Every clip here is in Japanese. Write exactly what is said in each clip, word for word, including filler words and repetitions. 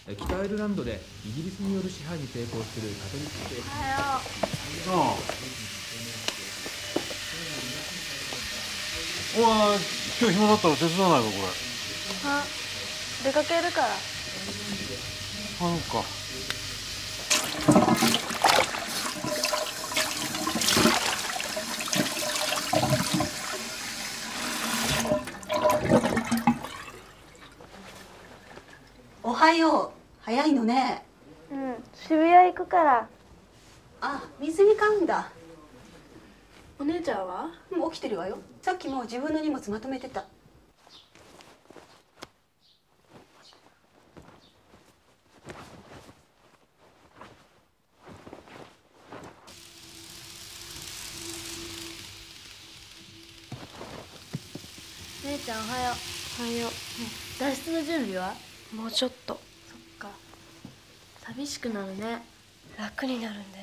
北アイルランドでイギリスによる支配に抵抗するカトリック政府。 おはよう。 ああ。お前、今日暇だったら手伝わないか、これ。 あ、出かけるから。 あ、そっか。 おはよう。早いのね。 うん、渋谷行くから。 あ、水に買うんだ。 お姉ちゃんは？ もう起きてるわよ。さっきも自分の荷物まとめてた。 姉ちゃんおはよう。おはよう。脱出の準備は？ もうちょっと。 そっか。寂しくなるね。 楽になるんだよ。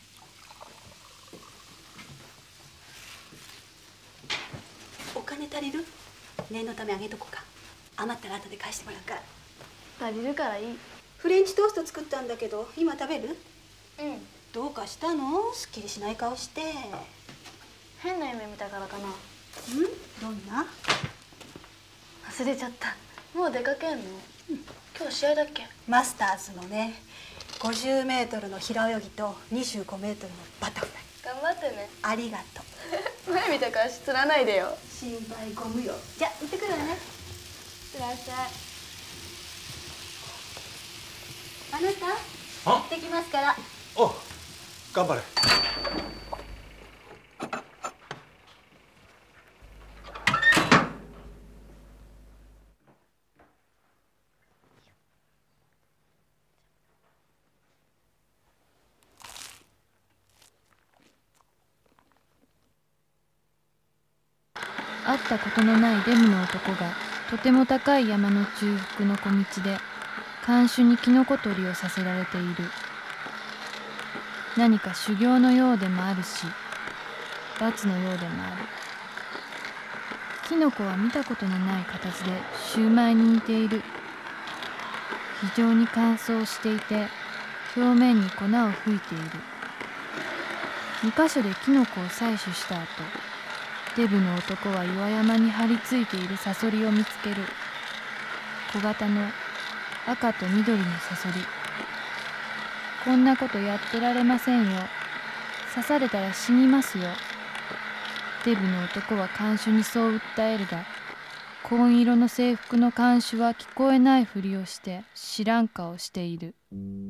お金足りる？念のためあげとこうか。余ったら後で返してもらうから。 足りるからいい。 フレンチトースト作ったんだけど、今食べる？ うん。 どうかしたの？すっきりしない顔して。 変な夢見たからかな。 うん？どんな？ 忘れちゃった。もう出かけんの？うん、今日試合だっけ？ マスターズのね、ごじゅうメートルの平泳ぎとにじゅうごメートルのバタフライ。 頑張ってね。 ありがとう。 前見たからつらないでよ。 心配ご無用。じゃあ行ってくるわね。 いってらっしゃい。 あなた、 あ、 行ってきますから。 お、頑張れ。 会ったことのないデブの男がとても高い山の中腹の小道で看守にキノコ採りをさせられている。何か修行のようでもあるし罰のようでもある。キノコは見たことのない形でシューマイに似ている。非常に乾燥していて表面に粉を吹いている。にかしょでキノコを採取した後、デブの男は岩山に張り付いているサソリを見つける。小型の赤と緑のサソリ。こんなことやってられませんよ。刺されたら死にますよ。デブの男は看守にそう訴えるが、紺色の制服の看守は聞こえないふりをして知らん顔している。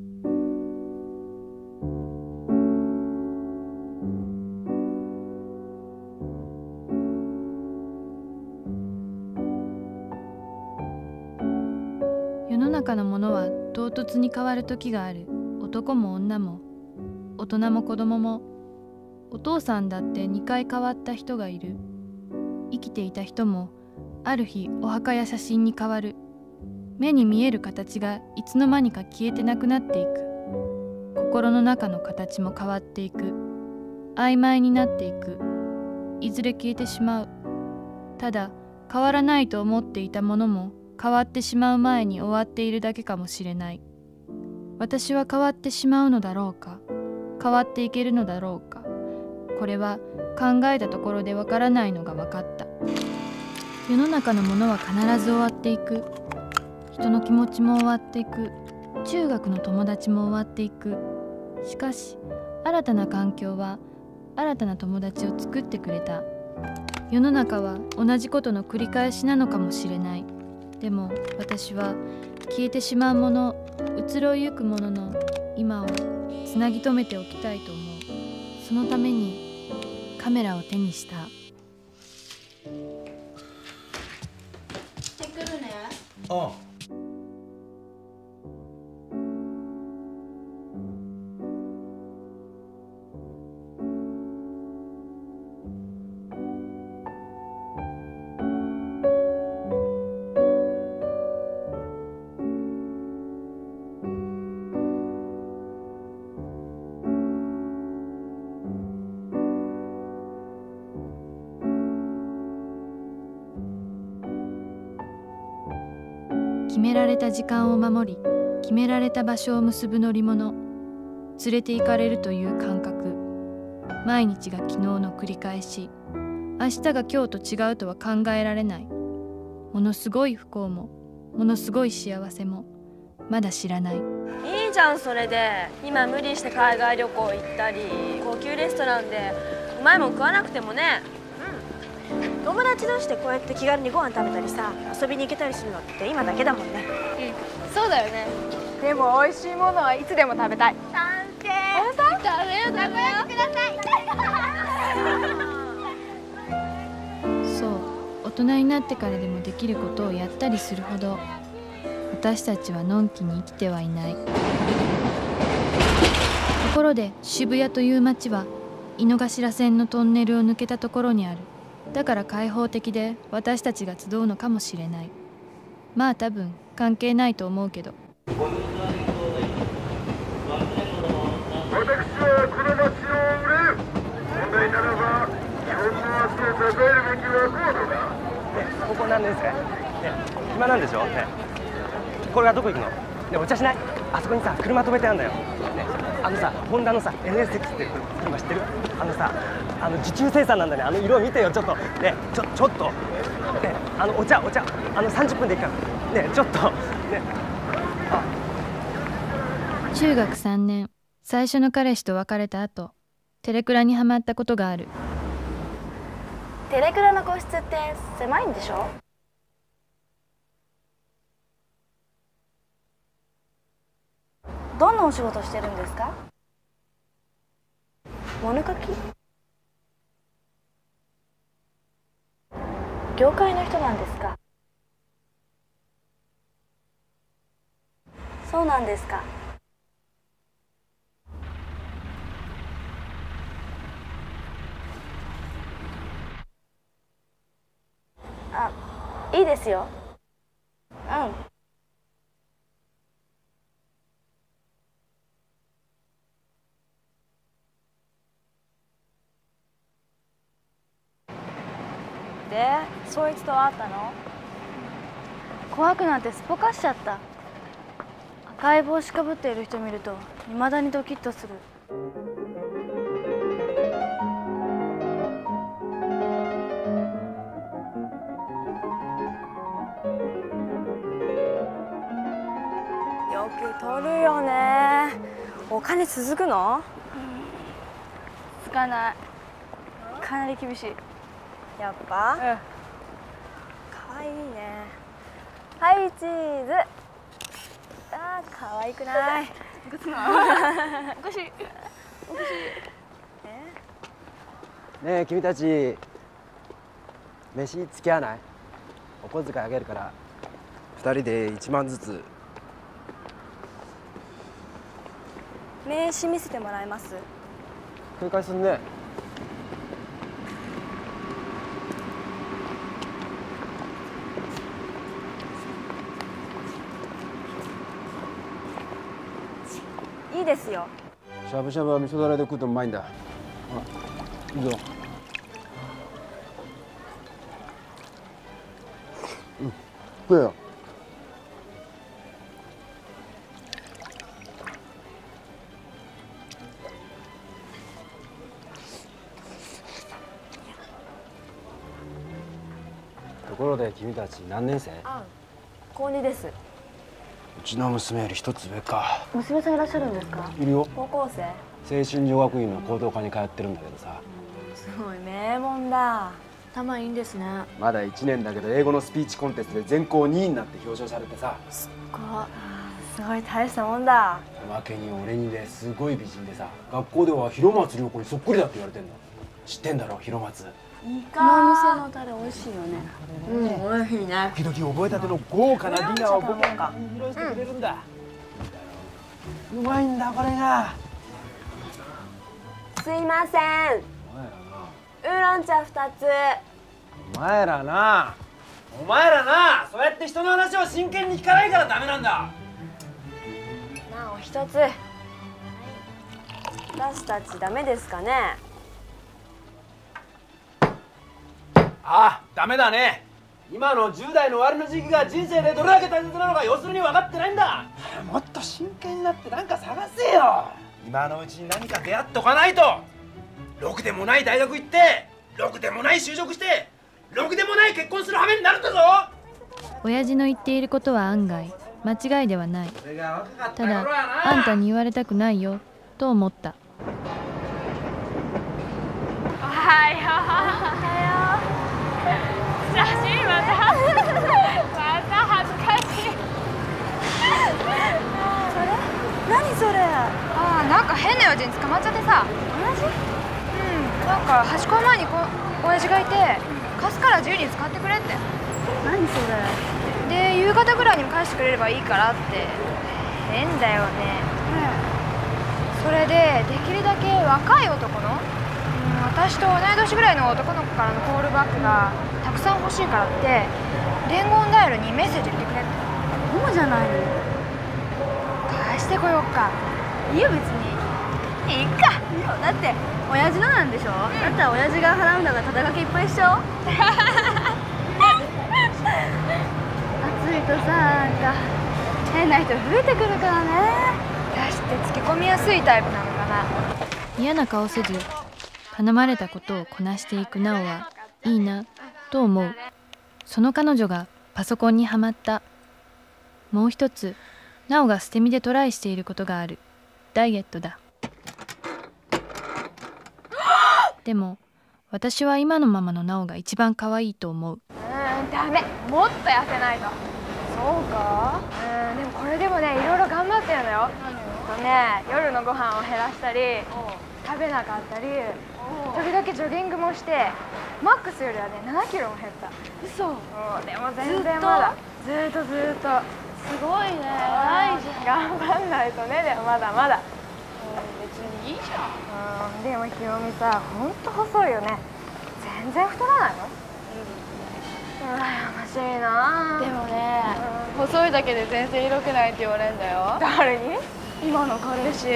世の中のものは唐突に変わる時がある。男も女も大人も子供も。お父さんだってにかい変わった人がいる。生きていた人もある日お墓や写真に変わる。目に見える形がいつの間にか消えてなくなっていく。心の中の形も変わっていく。曖昧になっていく。いずれ消えてしまう。ただ変わらないと思っていたものも変わってしまう前に終わっているだけかもしれない。私は変わってしまうのだろうか。変わっていけるのだろうか。これは考えたところでわからないのが分かった。世の中のものは必ず終わっていく。人の気持ちも終わっていく。中学の友達も終わっていく。しかし新たな環境は新たな友達を作ってくれた。世の中は同じことの繰り返しなのかもしれない。でも私は消えてしまうもの、移ろいゆくものの今をつなぎ止めておきたいと思う。そのためにカメラを手にした。 行ってくるね。 ああ。 決められた時間を守り、決決められた場所を結ぶ乗り物、連れて行かれるという感覚、毎日が昨日の繰り返し、明日が今日と違うとは考えられない。ものすごい不幸もものすごい幸せもまだ知らない。 いいじゃん。それで今無理して海外旅行行ったり高級レストランでうまいもん食わなくてもね、うん、友達同士でこうやって気軽にご飯食べたりさ、遊びに行けたりするのって今だけだもんね。 うん、そうだよね。 でも美味しいものはいつでも食べたい。 賛成。食べよう食べようください。 そう大人になってからでもできることをやったりするほど私たちはのんきに生きてはいない。ところで渋谷という街は井の頭線のトンネルを抜けたところにある。だから開放的で私たちが集うのかもしれない。まあ多分関係ないと思うけど。 私はこの街を売れる。本来ならば日本の足を支えるべきはコードだ。 ね、ここ何年生？ね、暇なんでしょ？ね、これがどこ行くの？ね、お茶しない？あそこにさ、車止めてあるんだよ。ね、あのさ、ホンダのさ、エヌエスエックス って今知ってる？あのさ、あの受注生産なんだね。あの色見てよ、ちょっと。ね、ちょ、ちょっと。ね、あのお茶、お茶、あのさんじゅっぷんで行くから。ね、ちょっと。ね。あ。 中学さんねん、最初の彼氏と別れた後、テレクラにハマったことがある。 テレクラの個室って狭いんでしょ？どんなお仕事してるんですか？物書き？業界の人なんですか？そうなんですか。あ、いいですよ。うん。 でそいつと会ったの？ 怖くなってすっぽかしちゃった。赤い帽子かぶっている人見るといまだにドキッとする。 よく取るよね。お金続くの？ つかない。かなり厳しい。 やっぱ？うん。かわいいね。はいチーズ。あー、かわいくない？ おかしい。おかしい。 ねえ君たち、飯付き合わない？お小遣いあげるから二人で一万ずつ。 名刺見せてもらえます？ 警戒すんね。 いいですよ。 しゃぶしゃぶは味噌だれで食うとうまいんだ。ほら、いいぞ。うん、食えよ。ところで君たち何年生？ あ、高にです。 うちの娘より一つ上か。 娘さんいらっしゃるんですか？ いるよ。 高校生？ 青春女学院の高等科に通ってるんだけどさ。 すごい名門だ。 頭いいんですね。 まだいちねんだけど英語のスピーチコンテストで全校にいになって表彰されてさ。 すっごい。 すごい大したもんだ。 おまけに俺にですごい美人でさ、学校では広松涼子にそっくりだって言われてんの。知ってんだろ広松。 このお店のタレ美味しいよね。 うん、美味しいね。 時々覚えたての豪華なディナーを僕が披露してくれるんだ。うまいんだこれが。 すいません。ウーロン茶二つ。 お前らな、お前らな、そうやって人の話を真剣に聞かないからダメなんだ。 なお一つ。私たちダメですかね。 ああ、ダメだね。 今のじゅう代の終わりの時期が人生でどれだけ大切なのか要するに分かってないんだ。もっと真剣になって何か探せよ。今のうちに何か出会っておかないと、ろくでもない大学行ってろくでもない就職してろくでもない結婚する羽目になるんだぞ。 親父の言っていることは案外間違いではない。ただあんたに言われたくないよと思った。 おはよう。おはよう。写真また恥ずかしい。また恥ずかしい。 それ何それ。 ああ、なんか変な用事に捕まっちゃってさ。 親父？ うん、なんか端っこ前にこ親父がいて、貸すから自由に使ってくれって。 何それ。 で、夕方ぐらいにも返してくれればいいからって。変だよね。うん、それでできるだけ若い男の、うん、私と同い年ぐらいの男の子からのコールバックがたくさん欲しいからって伝言ダイヤルにメッセージ入れてくれって。 もうじゃないの。 返してこよっか。 いいよ別に。いいか。いいよ。だって親父のなんでしょ、うん、だったら親父が払うんだから肩書きいっぱいしちゃおう。暑いとさ、なんか変な人増えてくるからね。 私ってつけ込みやすいタイプなのかな。 嫌な顔せず頼まれたことをこなしていくなおはいいなと思う。その彼女がパソコンにはまった。もう一つなおが捨て身でトライしていることがある。ダイエットだ。でも私は今のままのなおが一番可愛いと思う。 うーん、ダメ。もっと痩せないと。そうか。うん、でもこれでもね、いろいろ頑張ってるのよ。とね、夜のご飯を減らしたり食べなかったり、時々ジョギングもしてマックスよりはねななキロも減った。 嘘。 うん、でも全然まだずーっとずーっと。 すごいね。偉いじゃん。 頑張んないとね。でもまだまだ。 別にいいじゃん。 うん、でもひよみさ、ほんと細いよね。全然太らないの？うん、羨ましいな。 でもね、うん、細いだけで全然色気ないって言われるんだよ。 誰に？ 今の彼氏。うん、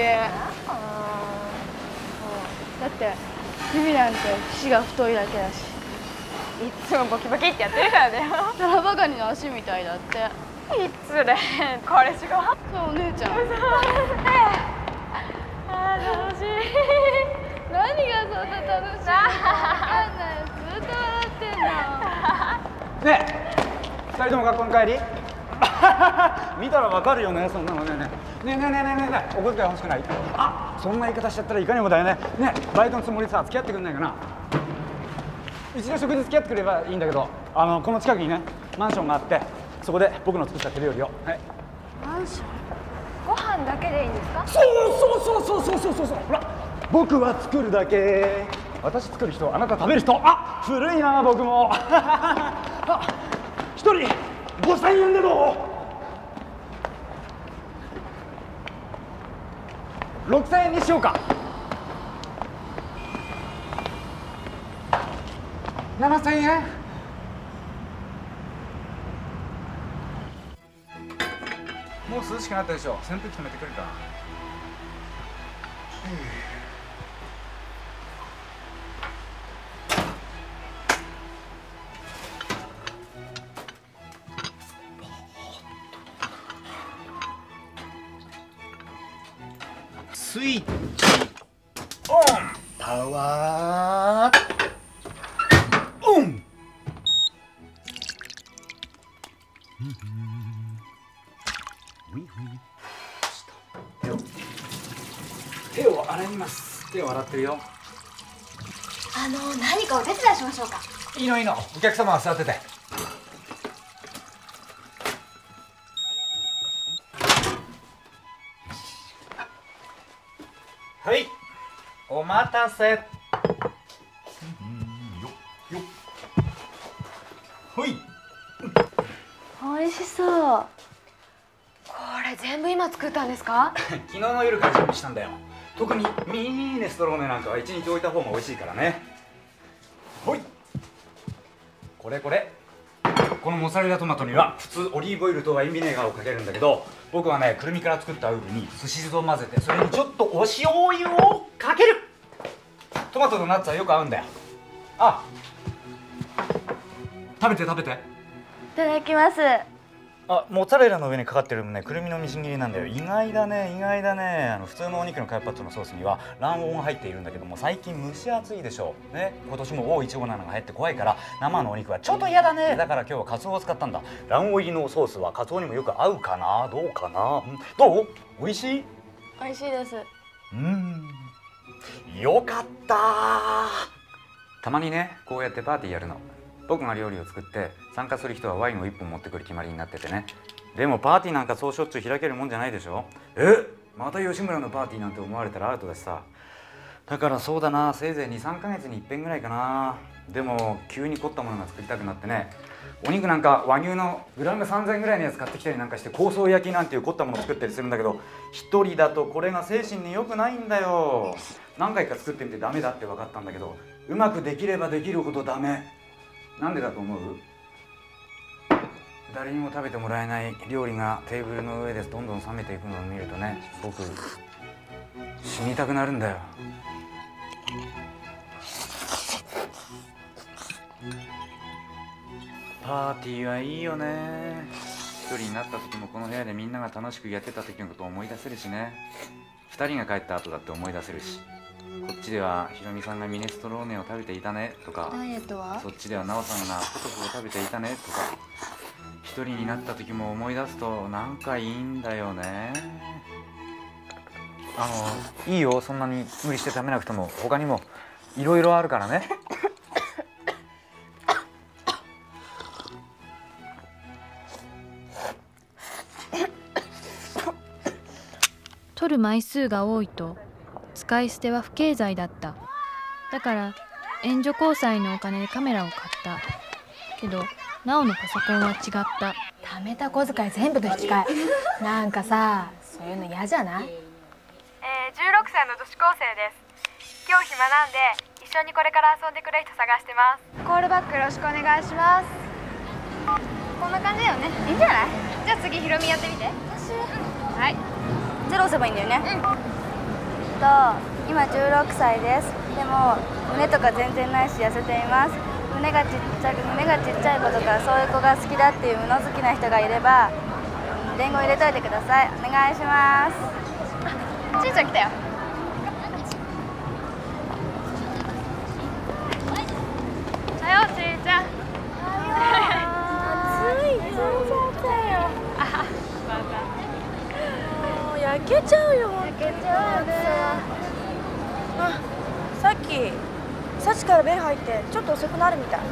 だって指なんて節が太いだけだし。 いつもボキボキってやってるからだよ。 タラバガニの足みたいだって。 いつれ彼氏が？ そう、お姉ちゃん。 あー、楽しい。 何がそんな楽しいのか分かんない。ずっと笑ってんの。 ねえ、二人とも学校に帰り？見たらわかるよね、そんなのね。ねえねえねえねえねえねえ、お小遣い欲しくない？あ、そんな言い方しちゃったらいかにもだよね。ねえ、バイトのつもりでさ、付き合ってくんないかな。うちの食事付き合ってくればいいんだけど、あのこの近くにねマンションがあって、そこで僕の作った手料理を。はい。 マンション？ ご飯だけでいいんですか？ そうそうそうそうそうそうそう。ほら、僕は作るだけ。私作る人、あなた食べる人。あ、古いな僕も。あ、一人ごせんえんでどう？ろくせんえんにしようか。ななせんえん。もう涼しくなったでしょ。扇風機止めてくるか。スイッチオン。パワーオン。手を洗います。手を洗ってるよ。 あの何かお手伝いしましょうか。 いいのいいの、お客様は座ってて。はい、お待たせ。よっよっ。ほい。 美味しそう。 これ全部今作ったんですか？ 昨日の夜から準備したんだよ。特にミーネストローネなんかは一日置いた方が美味しいからね。ほい。これこれ。このモッツァレラトマトには普通オリーブオイルとワインビネガーをかけるんだけど、僕はねくるみから作ったオイルにすし酢を混ぜて、それにちょっとお塩油をかける。トマトとナッツはよく合うんだよ。あ、食べて食べて。 ただきます。 あ、モッツァレラの上にかかってるね、くるみのみじん切りなんだよ。意外だね、意外だね。あの普通のお肉のカルパッチョのソースには卵黄が入っているんだけども、最近蒸し暑いでしょうね。今年も オーいちごなな が入って怖いから生のお肉はちょっと嫌だね。だから今日はカツオを使ったんだ。卵黄入りのソースはカツオにもよく合うかな。どうかな。んどう？美味しい？ 美味しいです。 うーん、よかった。たまにね、こうやってパーティーやるの。僕が料理を作って参加する人はワインをいっぽん持ってくる決まりになっててね。でもパーティーなんかそうしょっちゅう開けるもんじゃないでしょ。え、また吉村のパーティーなんて思われたらアウトだしさ。だからそうだな、せいぜいにさんかげつにいっぺんぐらいかな。でも急に凝ったものが作りたくなってね、お肉なんか和牛のグラムさんぜんえんぐらいのやつ買ってきたりなんかして香草焼きなんていう凝ったものを作ったりするんだけど、一人だとこれが精神に良くないんだよ。何回か作ってみてダメだって分かったんだけど、うまくできればできるほどダメ。なんでだと思う？誰にも食べてもらえない料理がテーブルの上でどんどん冷めていくのを見るとね、僕死にたくなるんだよ。パーティーはいいよね。一人になった時もこの部屋でみんなが楽しくやってた時のことを思い出せるしね。二人が帰った後だって思い出せるし、こっちではひろみさんがミネストローネを食べていたねとか、 ダイエットは？ そっちではなおさんがポトフを食べていたねとか、一人になった時も思い出すとなんかいいんだよね。あのいいよ、そんなに無理して食べなくても。他にもいろいろあるからね。 取る枚数が多いと使い捨ては不経済だった。だから援助交際のお金でカメラを買ったけど、なおのパソコンは違った。 貯めた小遣い全部と引き換えなんかさ、そういうの嫌じゃない？えー、じゅうろくさいの女子高生です。今日暇なんで一緒にこれから遊んでくれる人探してます。コールバックよろしくお願いします。こんな感じだよね。いいんじゃない？じゃあ次ひろみやってみて。私、はい、 ゼロ押せばいいんだよね。うん。と今じゅうろくさいです。でも胸とか全然ないし痩せています。胸がちっちゃく胸がちっちゃい子とかそういう子が好きだっていう物好きな人がいれば伝言入れといてください。お願いします。 ちーちゃん来たよ。はよちーちゃん。 暑い。全然暑いよ。 あ、まもう焼けちゃうよ。 焼けちゃうね。 あ、さっきサチからベル入ってちょっと遅くなるみたい。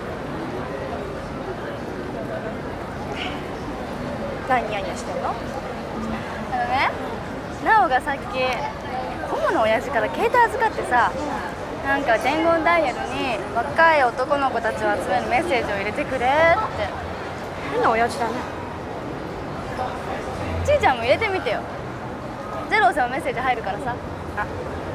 何ニヤニヤしてんの？ あのね、なおがさっきコモの親父から携帯預かってさ、なんか伝言ダイヤルに若い男の子たちを集めるメッセージを入れてくれって。 変な親父だね。 ちーちゃんも入れてみてよ。ゼロさんメッセージ入るからさ。あ、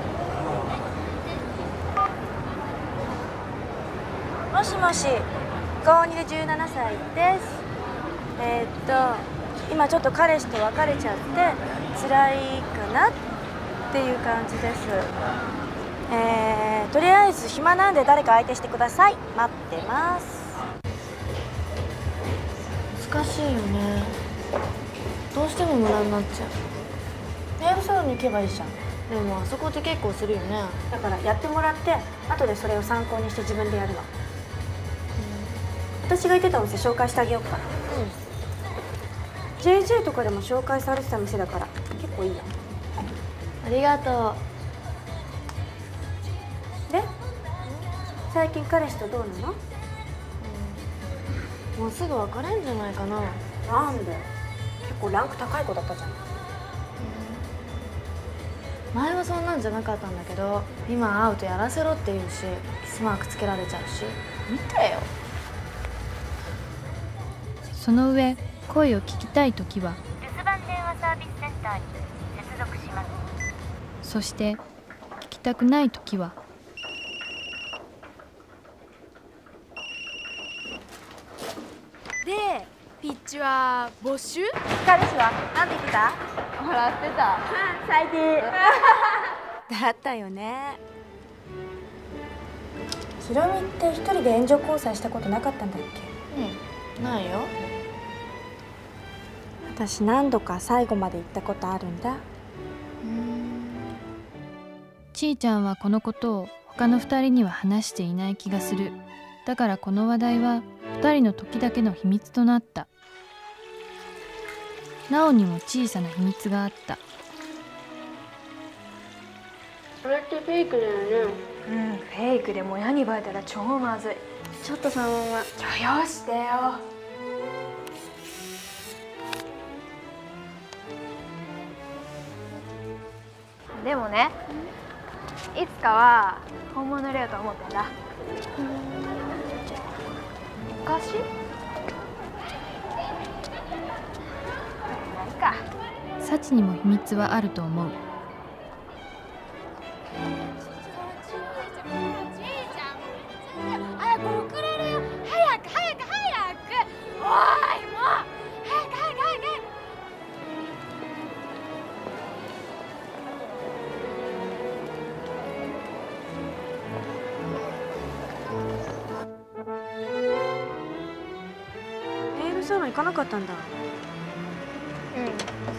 もしもし、高にでじゅうななさいです。えー、っと今ちょっと彼氏と別れちゃって辛いかなっていう感じです。えー、とりあえず暇なんで誰か相手してください。待ってます。難しいよね。どうしても無駄になっちゃう。ネイルサロンに行けばいいじゃん。でもあそこって結構するよね。だからやってもらって後でそれを参考にして自分でやるの。私が言ってたお店紹介してあげようかな。うん。ジェイジェイ とかでも紹介されてた店だから結構いいよ。 ありがとう。で、最近彼氏とどうなの？ うん、もうすぐ別れんじゃないかな。 なんで？結構ランク高い子だったじゃん。 前はそんなんじゃなかったんだけど、今会うとやらせろって言うし、キスマークつけられちゃうし。見てよ。 その上、声を聞きたいときは、 留守番電話サービスセンターに接続します。 そして聞きたくないときは、 で、ピッチは募集？ 彼氏は何て言ってた？ 笑ってた。 最低。だったよね。ひろみって一人で援助交際したことなかったんだっけ？ うん。 ないよ。 私何度か最後まで行ったことあるんだ。 ちーちゃんはこのことを他のふたりには話していない気がする。だからこの話題はふたりの時だけの秘密となった。なおにも小さな秘密があった。 それってフェイクだよね。 うん、フェイクでも親にバレたら超まずい。 ちょっとそのまま許容してよ。でもね、いつかは本物入れようと思ってんだ。昔？ないか。 サチにも秘密はあると思う。 早く遅れるよ。早く早く早く。おーいもう早く早く早く早く。 ネイルサロン行かなかったんだ。うん、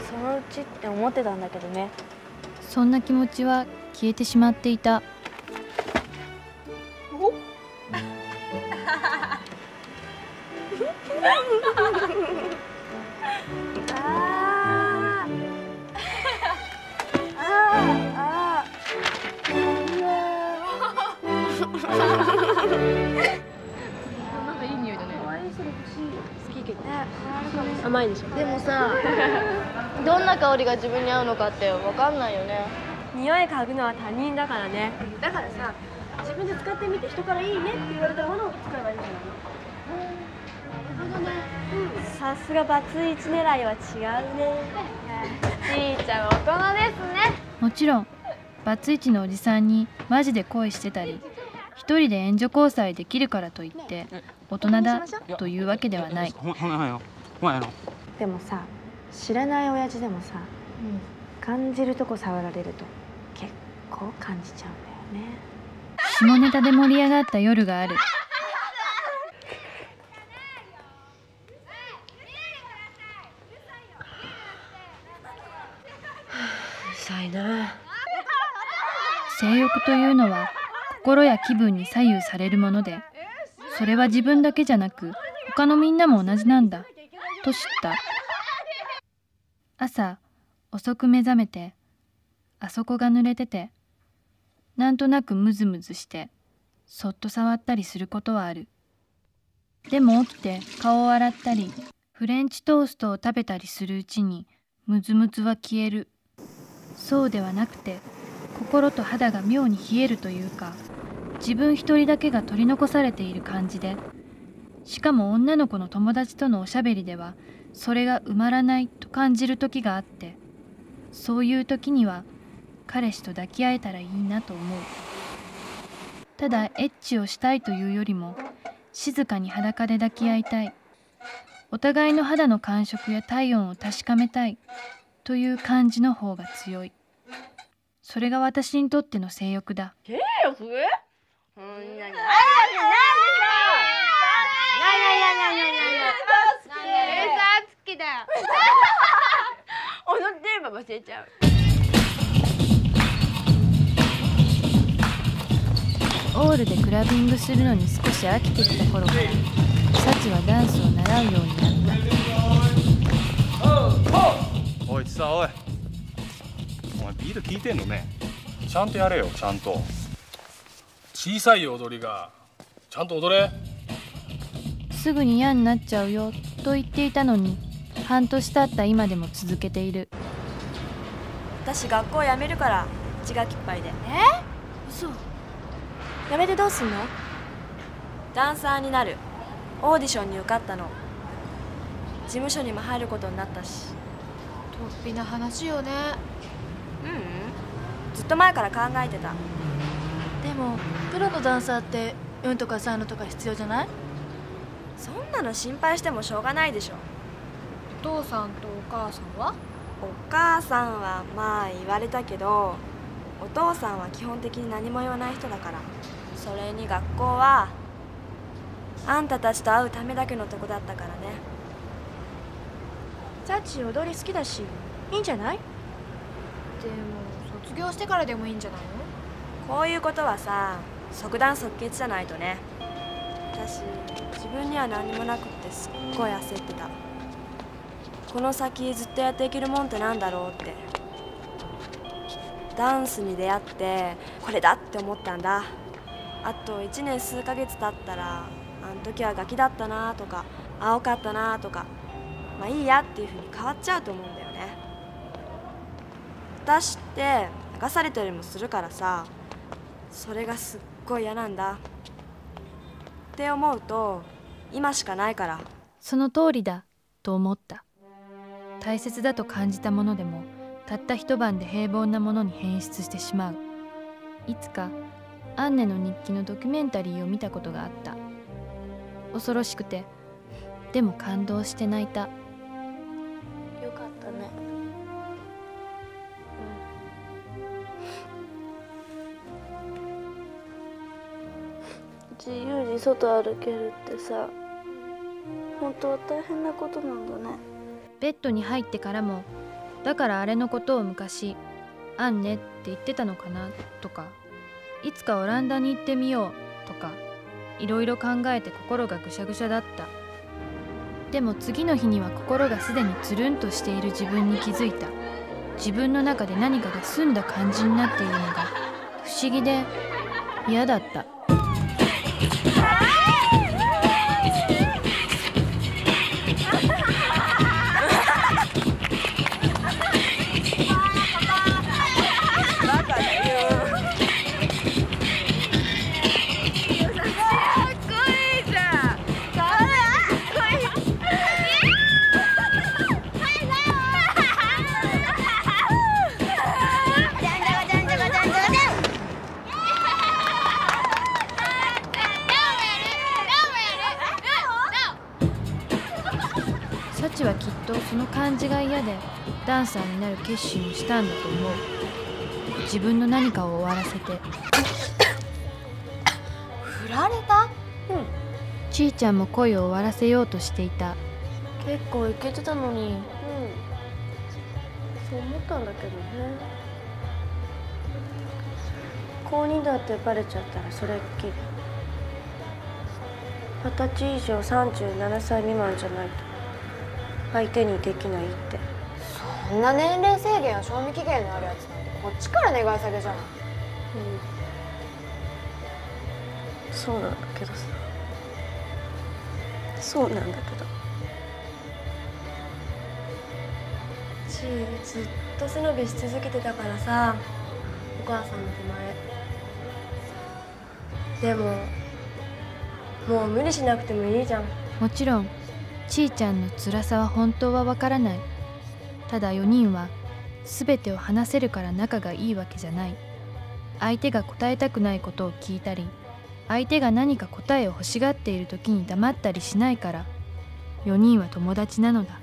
そのうちって思ってたんだけどね。 そんな気持ちは消えてしまっていた。 おあああなんかいい匂いだね。 好きけどね。甘いでしょ。 でもさどんな香りが自分に合うのかって分かんないよね。 匂い嗅ぐのは他人だからね。だからさ、自分で使ってみて人からいいねって言われたものを使えばいいんじゃないの？さすがバツイチ狙いは違うね。 ちーちゃん大人ですね。 もちろんバツイチのおじさんにマジで恋してたり、一人で援助交際できるからといって大人だというわけではない。 でもさ、知らない親父でもさ、感じるとこ触られると結構感じちゃうんだよね。 下ネタで盛り上がった夜がある。 うるさいな。 性欲というのは心や気分に左右されるもので、それは自分だけじゃなく他のみんなも同じなんだと知った。朝遅く目覚めて、あそこが濡れてて、なんとなくムズムズしてそっと触ったりすることはある。でも起きて顔を洗ったりフレンチトーストを食べたりするうちにムズムズは消える。そうではなくて心と肌が妙に冷えるというか、自分一人だけが取り残されている感じで、しかも女の子の友達とのおしゃべりではそれが埋まらないと感じる時があって、そういう時には彼氏と抱き合えたらいいなと思う。ただエッチをしたいというよりも静かに裸で抱き合いたい、お互いの肌の感触や体温を確かめたいという感じの方が強い。それが私にとっての性欲だ。 性欲？うん、なになになになになになに嘘つきだよ。 踊ってれば忘れちゃう。 オールでクラビングするのに少し飽きてきた頃からサチはダンスを習うようになった。 おいちさ、おいお前ビール効いてんのね。ちゃんとやれよ、ちゃんと。小さい踊りがちゃんと踊れ。 すぐに嫌になっちゃうよと言っていたのに、半年経った今でも続けている。 私学校辞めるから一学期いっぱいで。 え？嘘。 辞めてどうすんの？ダンサーになる。オーディションに受かったの。事務所にも入ることになったし。 とっぴな話よね。 ううん、ずっと前から考えてた。 でもプロのダンサーって運とか才能とか必要じゃない？ そんなの心配してもしょうがないでしょ。 お父さんとお母さんは？ お母さんはまあ言われたけど、お父さんは基本的に何も言わない人だから。それに学校はあんたたちと会うためだけのとこだったからね。 サチ踊り好きだしいいんじゃない？でも卒業してからでもいいんじゃないの？ こういうことはさ、即断即決じゃないとね。私自分には何もなくってすっごい焦ってた。この先ずっとやっていけるもんってなんだろうって。ダンスに出会ってこれだって思ったんだ。あといちねん数ヶ月経ったら、あの時はガキだったなとか青かったなとか、まあいいやっていうふうに変わっちゃうと思うんだよね。私って流されたりもするからさ、それがすっごい嫌なんだって思うと、今しかないから。 その通りだと思った。大切だと感じたものでもたった一晩で平凡なものに変質してしまう。いつかアンネの日記のドキュメンタリーを見たことがあった。恐ろしくて、でも感動して泣いた。 よかったね。自由に外歩けるってさ、本当は大変なことなんだね。 ベッドに入ってからも、だからあれのことを昔アンネって言ってたのかなとか、いつかオランダに行ってみようとか、いろいろ考えて心がぐしゃぐしゃだった。でも次の日には心がすでにつるんとしている自分に気づいた。自分の中で何かが澄んだ感じになっているのが不思議で嫌だった。サチはきっとその感じが嫌でダンサーになる決心をしたんだと思う。自分の何かを終わらせて。 振られた？ うん。ちーちゃんも恋を終わらせようとしていた。 結構イケてたのに。うん、そう思ったんだけどね。高にだってバレちゃったらそれっきり。二十歳以上さんじゅうななさい未満じゃないと相手にできないって。 そんな年齢制限や賞味期限のあるやつなんてこっちから願い下げじゃない。 うん、そうなんだけどさ。そうなんだけどちずっと背伸びし続けてたからさ、お母さんの手前。でももう無理しなくてもいいじゃん。 もちろんちーちゃんの辛さは本当はわからない。ただよにんは全てを話せるから仲がいいわけじゃない。相手が答えたくないことを聞いたり、相手が何か答えを欲しがっている時に黙ったりしないから、よにんは友達なのだ。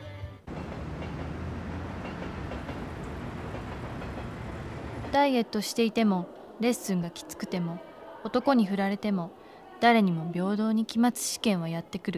ダイエットしていても、レッスンがきつくても、男に振られても、誰にも平等に期末試験はやってくる。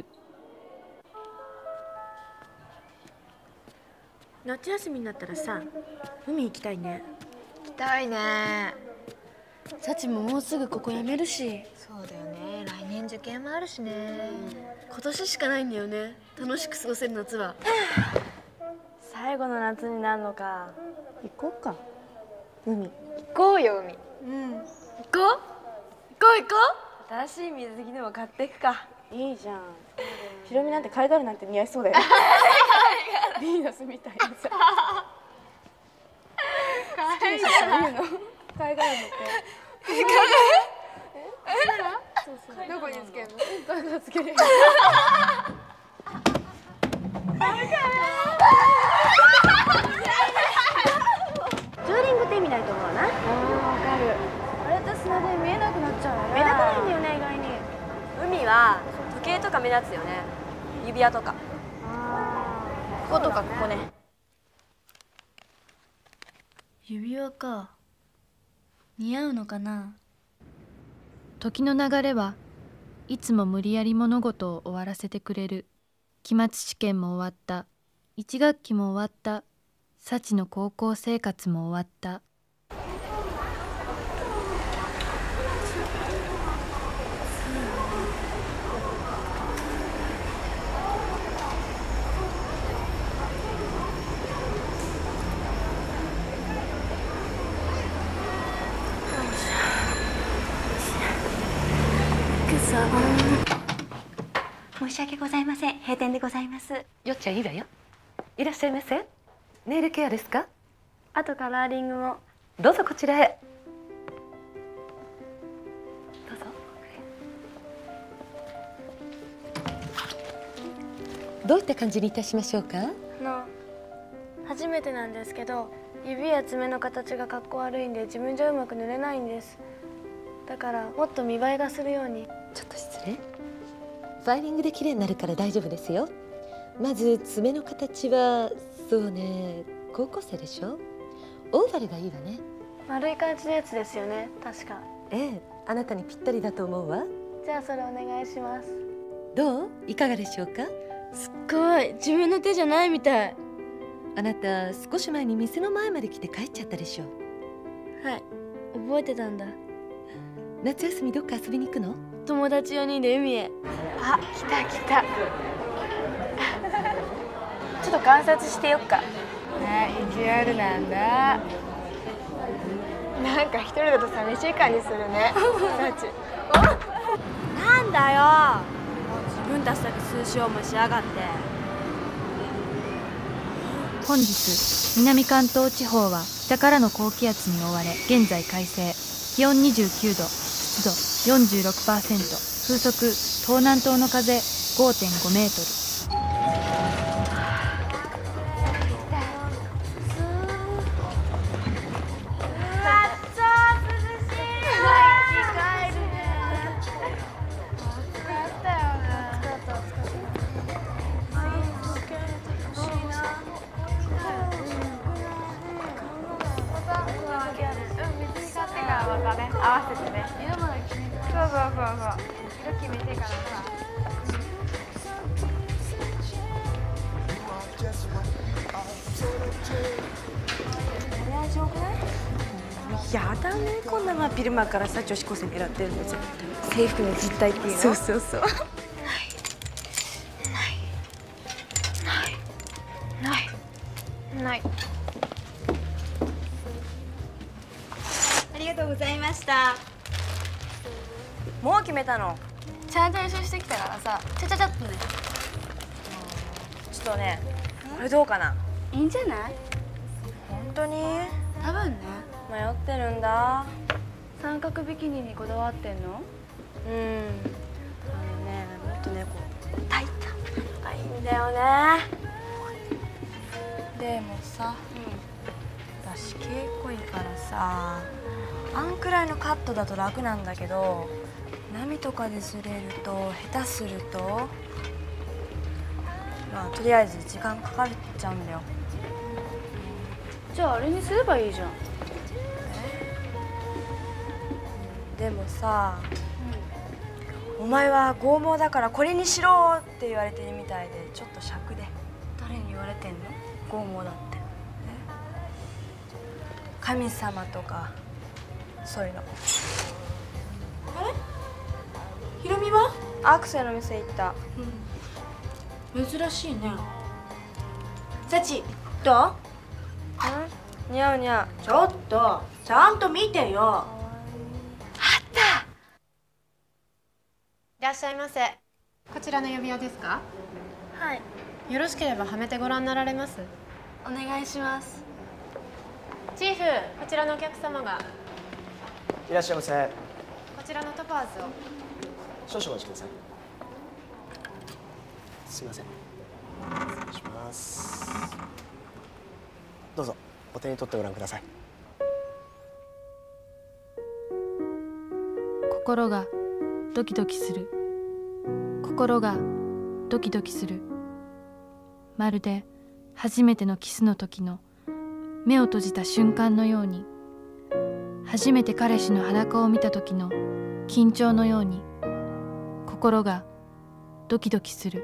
夏休みになったらさ、海行きたいね。 行きたいね。 サチももうすぐここ辞めるし。 そうだよね、来年受験もあるしね。 今年しかないんだよね、楽しく過ごせる夏は。 最後の夏になるのか。 行こうか、海。 行こうよ、海。 うん、行こう行こう行こう。新しい水着でも買っていくか。 いいじゃん。ヒロミなんて貝殻なんて似合いそうだよ。ヴィーナスみたいなさ。 貝殻。 貝殻のって。貝殻？ そうそう。どこにつけるの？貝殻つける。 ツーリングって意味ないと思うな。ああ、わかる。あれって砂で見えなくなっちゃうよね。目立たないんだよね、意外に。 海は時計とか目立つよね。指輪とか。 こことかここね。 指輪か。似合うのかな。 時の流れはいつも無理やり物事を終わらせてくれる。期末試験も終わった。一学期も終わった。幸の高校生活も終わった。 申し訳ございません。閉店でございます。 よっちゃんいいわよ。いらっしゃいませ。ネイルケアですか？ あとカラーリングも。 どうぞこちらへ。どうぞ。どういった感じにいたしましょうか？ あの初めてなんですけど、指や爪の形がかっこ悪いんで自分じゃうまく塗れないんです。だからもっと見栄えがするように。 ちょっと失礼。ファイリングで綺麗になるから大丈夫ですよ。まず爪の形はそうね、高校生でしょ。オーバルがいいわね。 丸い感じのやつですよね、確か。 ええ、あなたにぴったりだと思うわ。 じゃあそれお願いします。 どう？いかがでしょうか？ すっごい、自分の手じゃないみたい。 あなた少し前に店の前まで来て帰っちゃったでしょ。 はい、覚えてたんだ。 夏休みどっか遊びに行くの？ 友達よにんで海へ。 あ、来た来た。 ちょっと観察してよっか。 ね、意地悪なんだ。なんか一人だと寂しい感じするね。 なんだよ。自分たちだけ数字をもしやがって。 本日、南関東地方は北からの高気圧に覆われ、現在快晴。気温にじゅうきゅうど、湿度 よんじゅうろくパーセント、風速東南東の風 ごてんごメートル。 合わせてね。色まで決めて。そうそうそうそう。色決めてからさ。 大丈夫ね。やだね、こんな真昼間からさ女子高生狙ってるんですよ。制服の実態っていうの。そうそうそう。ないないないない。 ありがとうございました。 もう決めたの？ ちゃんと練習してきたからさ、ちゃちゃちゃっとね。 ちょっとね、これどうかな？ いいんじゃない？ 本当に？ 多分ね。 迷ってるんだ。 三角ビキニにこだわってんの？ うん。あのね、もっとね、こうタイトがいいんだよね。でもさ、うん、私稽古いからさ、あんくらいのカットだと楽なんだけど、波とかで擦れると下手すると、まあとりあえず時間かかっちゃうんだよ。 じゃああれにすればいいじゃん。 でもさ、うん、お前は剛毛だからこれにしろって言われてるみたいでちょっと尺で。 誰に言われてんの？ 剛毛だって。神様とかそういうの。あれ？ひろみは？アクセの店行った。 うん、珍しいね。 サチ、どう？ ん？似合う似合う。 ちょっとちゃんと見てよ。 いらっしゃいませ。こちらの指輪ですか？ はい。 よろしければはめてご覧になられます？ お願いします。 チーフ、こちらのお客様が。 いらっしゃいませ。 こちらのトパーズを。 少々お待ちください。すみません。失礼します。どうぞお手に取ってご覧ください。 心がドキドキする。心がドキドキする。まるで初めてのキスの時の目を閉じた瞬間のように、初めて彼氏の裸を見た時の緊張のように、 心がドキドキする。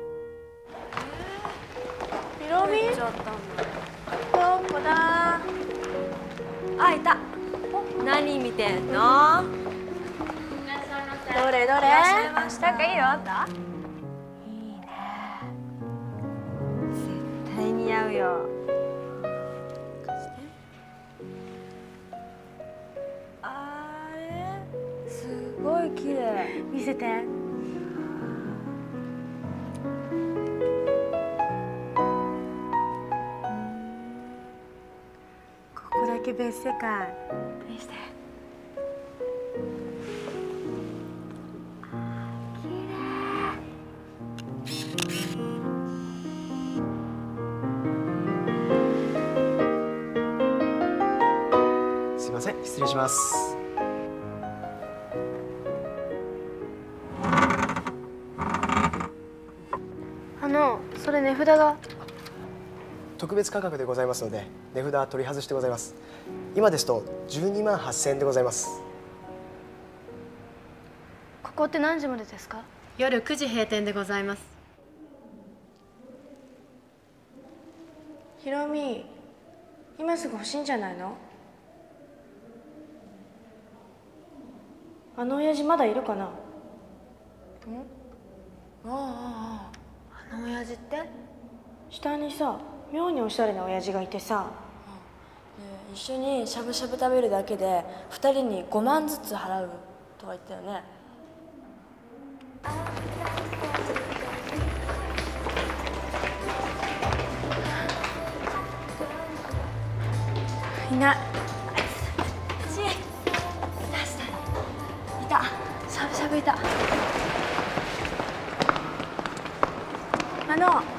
ひろみどこだ。あ、いた。何見てんの？どれどれ？ なんかいいのあった？ 絶対似合うよ。あれすごい綺麗。見せて。ここだけ別世界。見せて。 すいません、失礼します。 あの、それ値札が。 特別価格でございますので値札は取り外してございます。今ですとじゅうにまんはっせんえんでございます。 ここって何時までですか？ 夜くじ閉店でございます。 ひろみ、今すぐ欲しいんじゃないの？あの親父まだいるかな？ん？ああああ、あの親父って？下にさ、妙におしゃれな親父がいてさ、 一緒にしゃぶしゃぶ食べるだけでふたりにごまんずつ払うとか言ったよね。 いない。 いた。しゃぶしゃぶいた。 あの、 あ、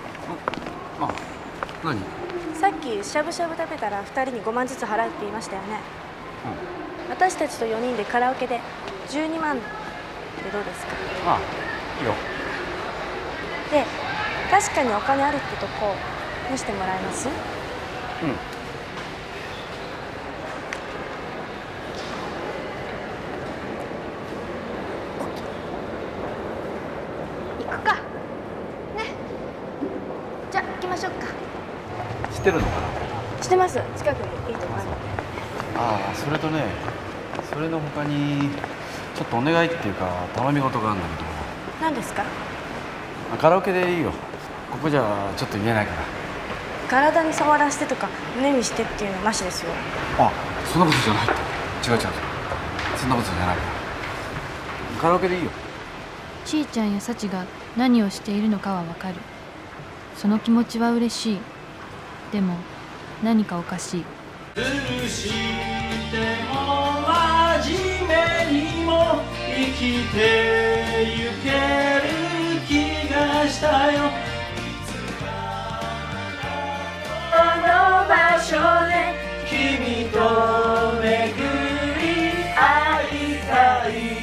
何？ さっきしゃぶしゃぶ食べたらふたりにごまんずつ払うって言いましたよね。うん、私たちとよにんでカラオケでじゅうにまんでどうですか？ ああ、いいよ。 で、確かにお金あるってとこ見せてもらえます？うん。行くか。ね。じゃあ行きましょうか。 知ってるのかな？ 知ってます。近くにいいとこある。 ああ、それとね、それの他にちょっとお願いっていうか頼み事があるんだけど。 何ですか？ カラオケでいいよ。ここじゃちょっと言えないから。 体に触らせてとか胸にしてっていうのなしですよ。 あ、そんなことじゃないって。違う違う。そんなことじゃないから。カラオケでいいよ。 ちーちゃんやサチが何をしているのかはわかる。その気持ちは嬉しい。でも何かおかしい。 苦しくても真面目にも生きてゆける気がしたよ。あの場所で君と巡り会いたい。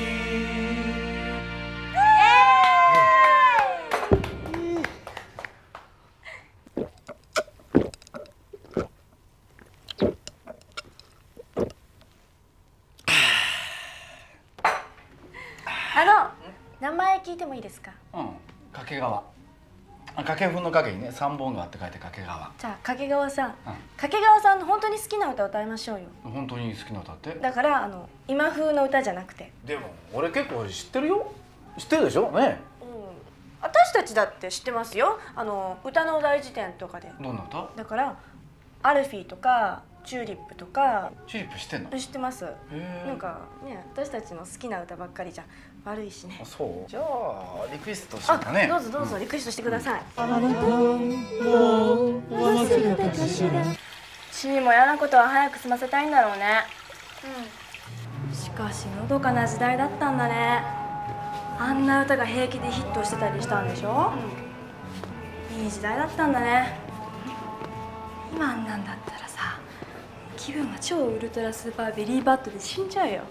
あの、名前聞いてもいいですか？ うん、掛川。掛布の掛にね、三本川って書いて掛川。 じゃあ掛川さん、うん、掛川さんの本当に好きな歌を歌いましょうよ。 本当に好きな歌って？ だからあの今風の歌じゃなくて。 でも俺結構知ってるよ。知ってるでしょね。 うん、私たちだって知ってますよ。あの歌の大辞典とかで。 どんな歌？ だからアルフィーとかチューリップとか。 チューリップ知ってんの？知ってます。なんかね、私たちの好きな歌ばっかりじゃ悪いしね。 あ、そう。じゃあリクエストしようかね。 どうぞどうぞ、うん、リクエストしてください。 あなたも忘れたかしら。 ちにも嫌なことは早く済ませたいんだろうね。うん。しかしのどかな時代だったんだね。あんな歌が平気でヒットしてたりしたんでしょ。うん、いい時代だったんだね。今あんなんだったらさ、気分は超ウルトラスーパーベリーバッドで死んじゃうよ。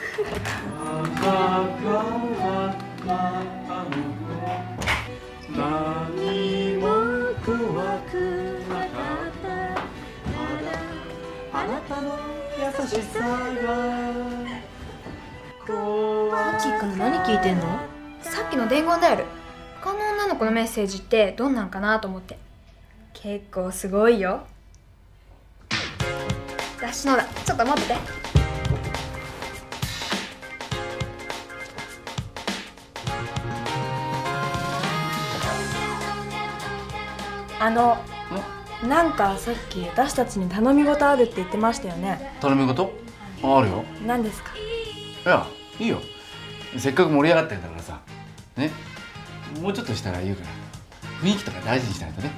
何も怖くなかった。あなたの優しさが。 さっきから何聞いてんの？さっっきの伝言ダイヤル。他の女の子のメッセージってどんなんかなと思って。結構すごいよ。私のだ。ちょっと持ってて。 あのなんかさっき私たちに頼み事あるって言ってましたよね。 頼み事あるよ。 何ですか？ いやいいよ、せっかく盛り上がってんだからさね。もうちょっとしたら言うから雰囲気とか大事にしないとね。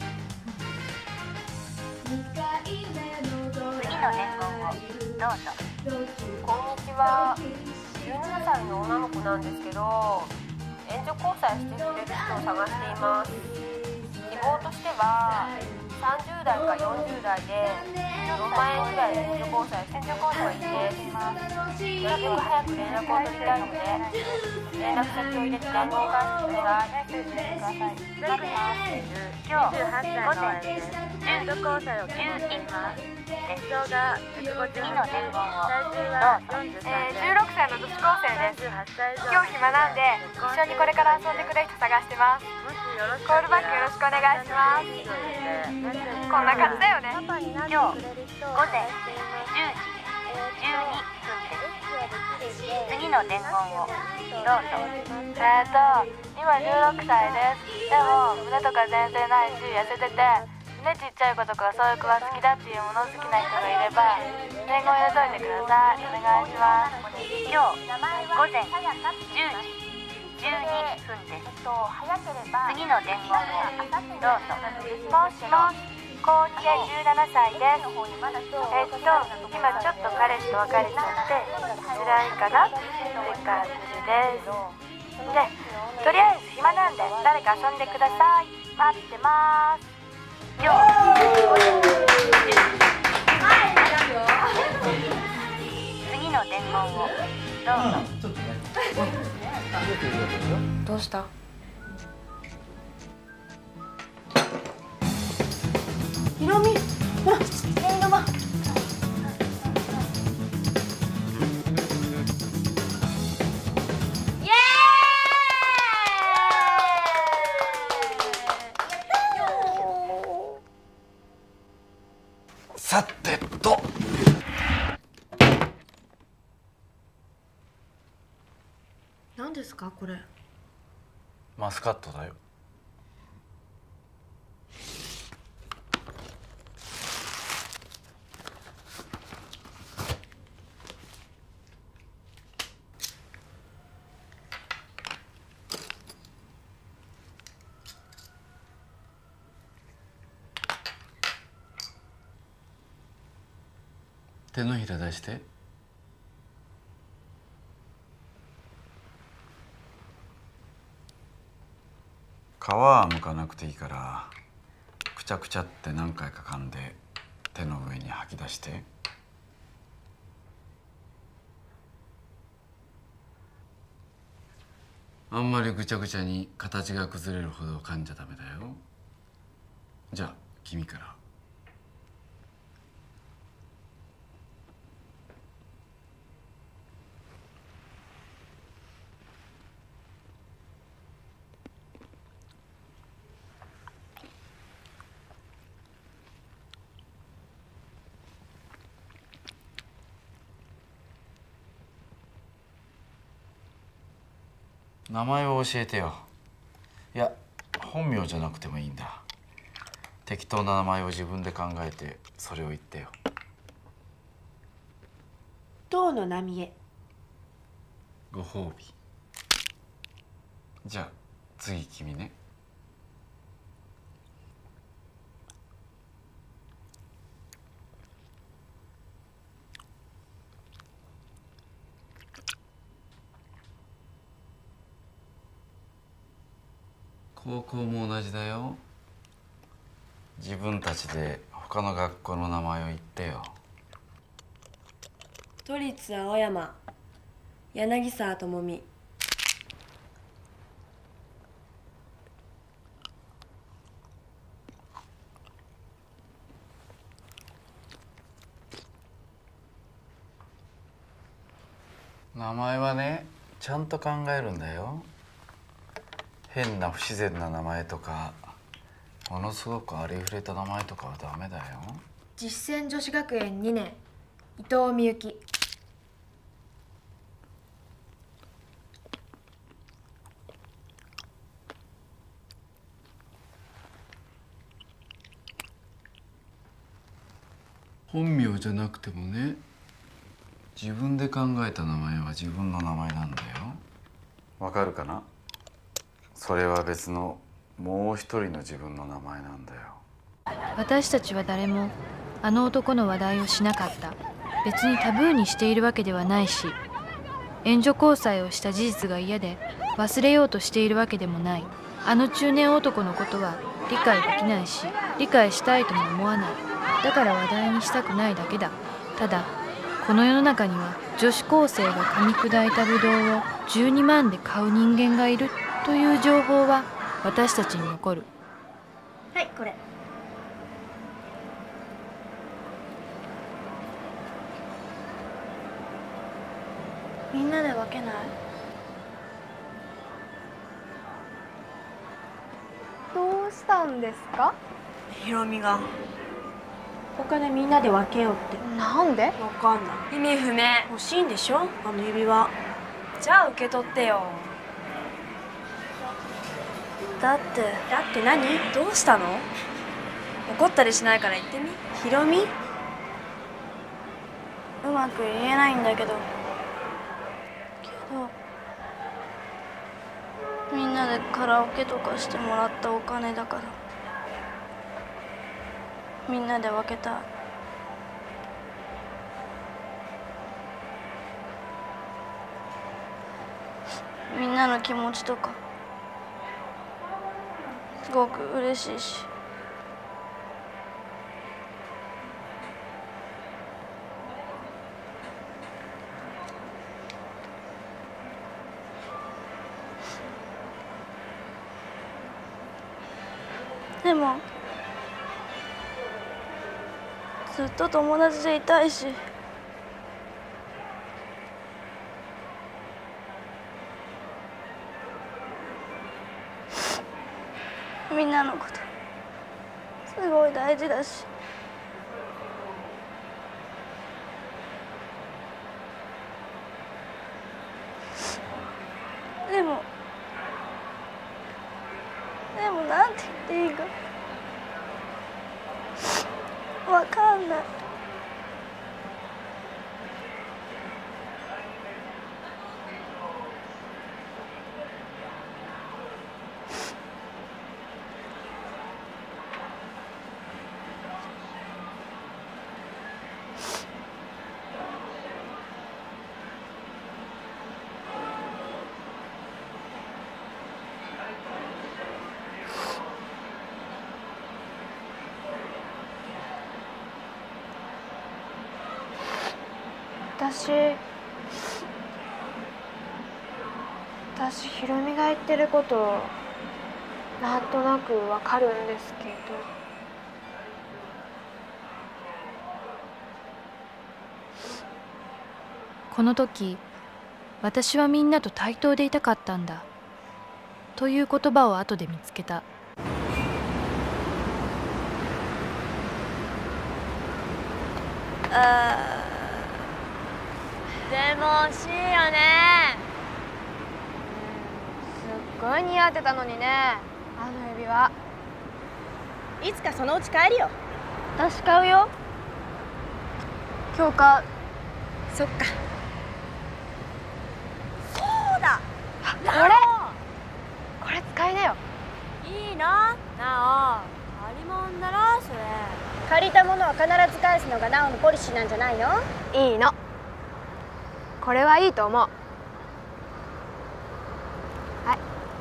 次の伝言をどうぞ。 こんにちは。じゅうななさいの女の子なんですけど、援助交際してくれる人を探しています。希望としてはさんじゅうだいかよんじゅうだいでよんまんえんぐらい援助交際してくれる人がいいです。なるべく早く連絡を取りたいので連絡先を入れて伝言を返してください。メッセージください。 今日午前援助交際をじゅういますです。次の伝言をどうぞ。 えー、じゅうろくさいの女子高生です。今日暇なんで一緒にこれから遊んでくれる人探してます。コールバックよろしくお願いします。こんな感じだよね。 今日午前じゅうじじゅうにふんです。次の伝言をどうぞ。 えーと今じゅうろくさいです。でも胸とか全然ないし痩せてて胸ちっちゃい子とかそういう子が好きだっていうもの好きな人がいれば伝言入れといてください。お願いします。 今日午前じゅうじじゅうにふんです。次の伝言をどうぞ。 もしもし高知でじゅうななさいです。えっと今ちょっと彼氏と別れちゃって辛いかなって感じです。でとりあえず暇なんで誰か遊んでください。待ってます。今日次の伝言をどうぞ。 どうした？ひろみ、ほら、ひろま。 さてと何ですかこれ？ マスカットだよ。手のひら出して。皮は剥かなくていいからくちゃくちゃって何回か噛んで手の上に吐き出して。あんまりぐちゃぐちゃに形が崩れるほど噛んじゃダメだよ。じゃあ君から。名前を教えてよ。いや本名じゃなくてもいいんだ。適当な名前を自分で考えてそれを言ってよ。 遠野奈美恵。 ご褒美。じゃあ次君ね。高校も同じだよ。自分たちで他の学校の名前を言ってよ。 都立青山、柳沢智美。 名前はねちゃんと考えるんだよ。 変な不自然な名前とかものすごくありふれた名前とかはダメだよ。 実践女子学園にねん伊藤美幸。 本名じゃなくてもね、自分で考えた名前は自分の名前なんだよ。わかるかな？それは別のもう一人の自分の名前なんだよ。 私たちは誰もあの男の話題をしなかった。別にタブーにしているわけではないし、援助交際をした事実が嫌で忘れようとしているわけでもない。あの中年男のことは理解できないし、理解したいとも思わない。だから話題にしたくないだけだ。ただこの世の中には女子高生が噛み砕いたブドウをじゅうにまんで買う人間がいるという情報は私たちに残る。 はい、これ。 みんなで分けない？ どうしたんですか？ ひろみがお金みんなで分けようって。 なんで？ わかんない。意味不明。欲しいんでしょ、あの指輪。じゃあ受け取ってよ。 だってだって何？どうしたの？怒ったりしないから言ってみ。ひろみ？ うまく言えないんだけどけどみんなでカラオケとかしてもらったお金だからみんなで分けたい。みんなの気持ちとかすごく嬉しいし。でもずっと友達でいたいし、みんなのことすごい大事だし、でもでもなんて言っていいかわかんない。私私ひろみが言ってることなんとなくわかるんですけど、 この時私はみんなと対等でいたかったんだという言葉を後で見つけた。 あでも惜しいよね。 すっごい似合ってたのにね、あの指輪。 いつかそのうち買えるよ。 私買うよ。今日買う。 そっか。そうだ、 これこれ使いなよ。 いいな。なお借りもんだろそれ。借りたものは必ず返すのがなおのポリシーなんじゃないの？ いいの、これはいいと思う。はい。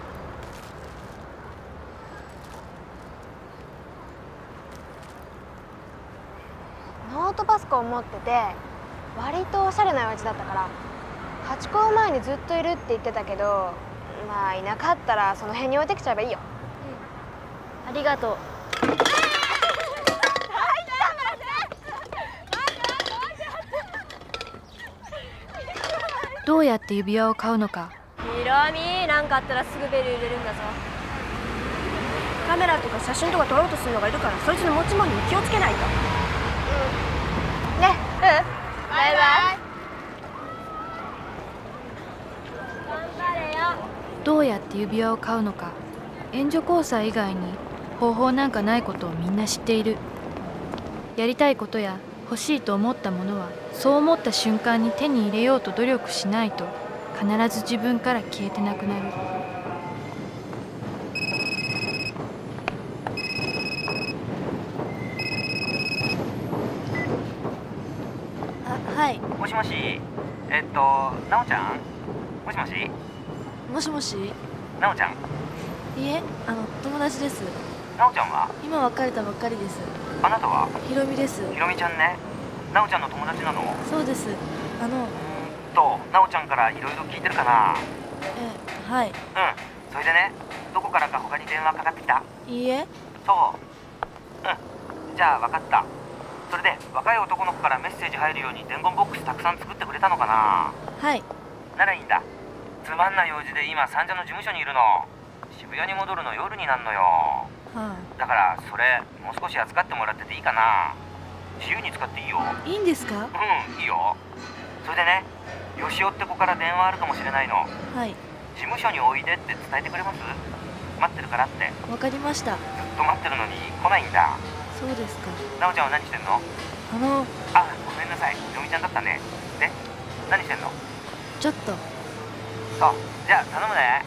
ノートパソコン持ってて割とおしゃれな親父だったから、ハチ公前にずっといるって言ってたけど、まあいなかったらその辺に置いてきちゃえばいいよ。 うん、ありがとう。 どうやって指輪を買うのかひろみ、なんかあったらすぐベル入れるんだぞ。カメラとか写真とか撮ろうとするのがいるから、そいつの持ち物に気をつけないと。うんね。うん、バイバイ。頑張れよ。 どうやって指輪を買うのか、援助交際以外に方法なんかないことをみんな知っている。やりたいことや欲しいと思ったものは、そう思った瞬間に手に入れようと努力しないと必ず自分から消えてなくなる。 あ、はい。 もしもし、えっとなおちゃん、もしもし。 もしもし。 なおちゃん。 いえ、あの友達です。 なおちゃんは？ 今別れたばっかりです。 あなたは？ ひろみです。 ひろみちゃんね。なおちゃんの友達なの？ そうです。あのと、なおちゃんからいろいろ聞いてるかな？ え、はい。 うん、それでね、どこからか他に電話かかってきた？ いいえ。 そう。うん、じゃあ分かった。それで若い男の子からメッセージ入るように伝言ボックスたくさん作ってくれたのかな？ はい。 ならいいんだ。つまんない用事で今三茶の事務所にいるの。渋谷に戻るの夜になるのよ。 はだからそれもう少し預かってもらってていいかな？自由に使っていいよ。 い。いいんですか？ うん、いいよ。それでね、よしおって子から電話あるかもしれないの。 はい。 事務所においでって伝えてくれます？待ってるからって。 わかりました。 ずっと待ってるのに来ないんだ。 そうですか。 なおちゃんは何してんの？ あのあ、ごめんなさい、ひろみちゃんだったね。で、何してんの？ ちょっと。 そう、じゃあ頼むね。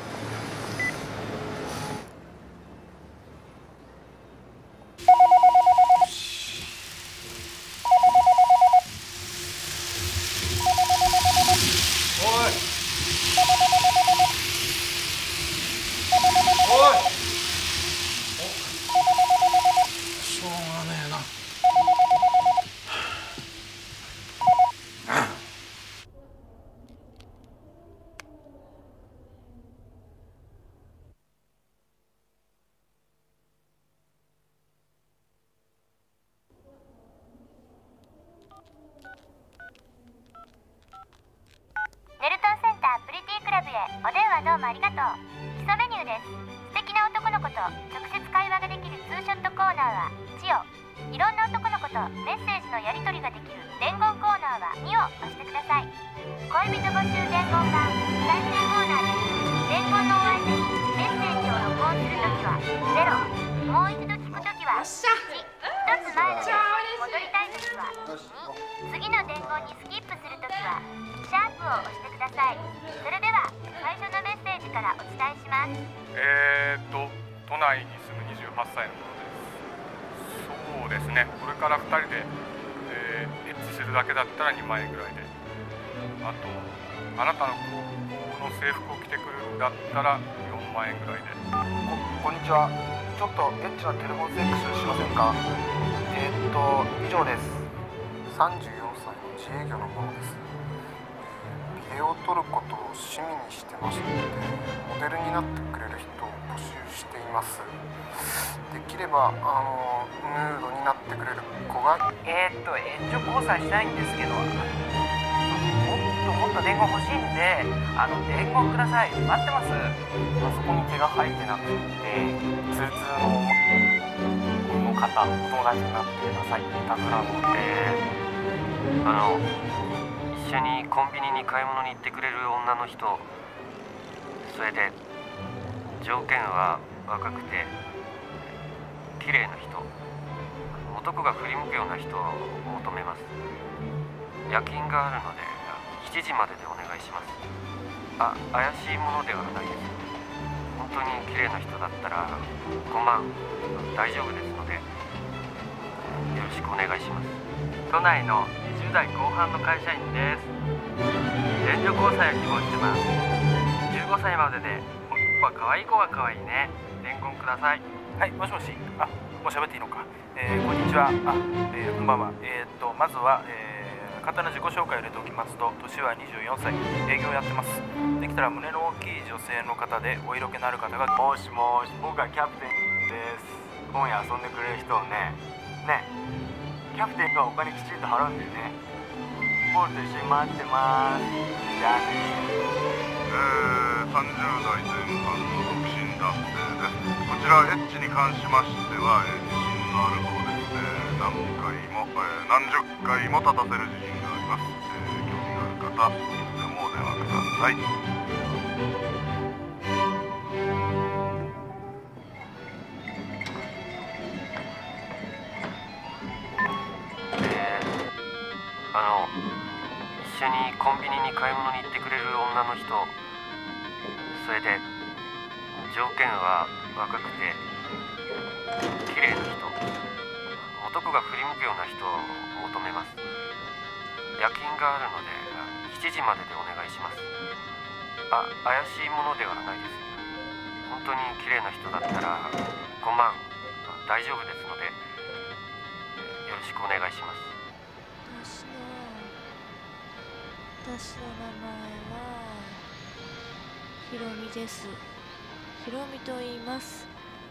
ネルトンセンタープリティクラブへお電話どうもありがとう。基礎メニューです。素敵な男の子と直接会話ができるツーショットコーナーはいちを、いろんな男の子とメッセージのやり取りができる伝言コーナーはにを押してください。恋人募集伝言版再生コーナーです。伝言のお相手にメッセージを録音するときはゼロ、もう一度聞くときはいち、一つ前の電話に戻りたいときはに、次の伝言にスキップするときはシャープを押してください。それでは最初のメッセージからお伝えします。 えーっと都内に住むにじゅうはっさいのものです。そうですね、これからふたりで、えー、エッチするだけだったらにまんえんぐらいで、あとあなたの高校の制服を着てくるんだったらよんまんえんぐらいで。 こんにちは。ちょっとエッチなテレフォンセックスしませんか？えー、っと以上です。さんじゅうよんさいの自営業のものです。ビデオを撮ることを趣味にしてまして、モデルになってくれる人を募集しています。できればあのヌードになってくれる子が。 えー、っと援助交際したいんですけど、もっともっと伝言欲しいんで、あの伝言ください。待ってます。 あそこに手が入ってなくて、通通のの方、お友達になってくださいっていたずらので、 あの一緒にコンビニに買い物に行ってくれる女の人、それで条件は若くて綺麗な人、男が振り向くような人を求めます。夜勤があるのでしちじまででお願いします。あ、怪しいものではないです。本当に綺麗な人だったらごまん大丈夫ですので、よろしくお願いします。 都内のにじゅうだいこう半の会社員です。援助交際を希望してます。じゅうごさいまでで、は可愛い子が可愛いね。伝言ください。 はい、もしもし。あ、もう喋っていいのか。えー、こんにちは。あ、えー、こんばんは。えー、っとまずは、えー、簡単な自己紹介を入れておきますと、年はにじゅうよんさい、営業やってます。できたら胸の大きい女性の方でお色気のある方が。 もしもし、僕はキャプテンです。今夜遊んでくれる人をね、ね、キャプテンがお金きちんと払うんだよね。ポールと一緒に待ってます。じゃあね。 えー、さんじゅうだいぜん半の独身男性です。こちらエッチに関しましては、えー、自信のある方ですね。何回も、えー、何十回も立たせる自信があります。えー、興味がある方いつでもお電話ください。 あの一緒にコンビニに買い物に行ってくれる女の人、それで条件は若くて綺麗な人、男が振り向くような人を求めます。夜勤があるのでしちじまででお願いします。あ、怪しいものではないです。本当に綺麗な人だったらごまん大丈夫ですのでよろしくお願いします。 私の名前はひろみです。ひろみと言います。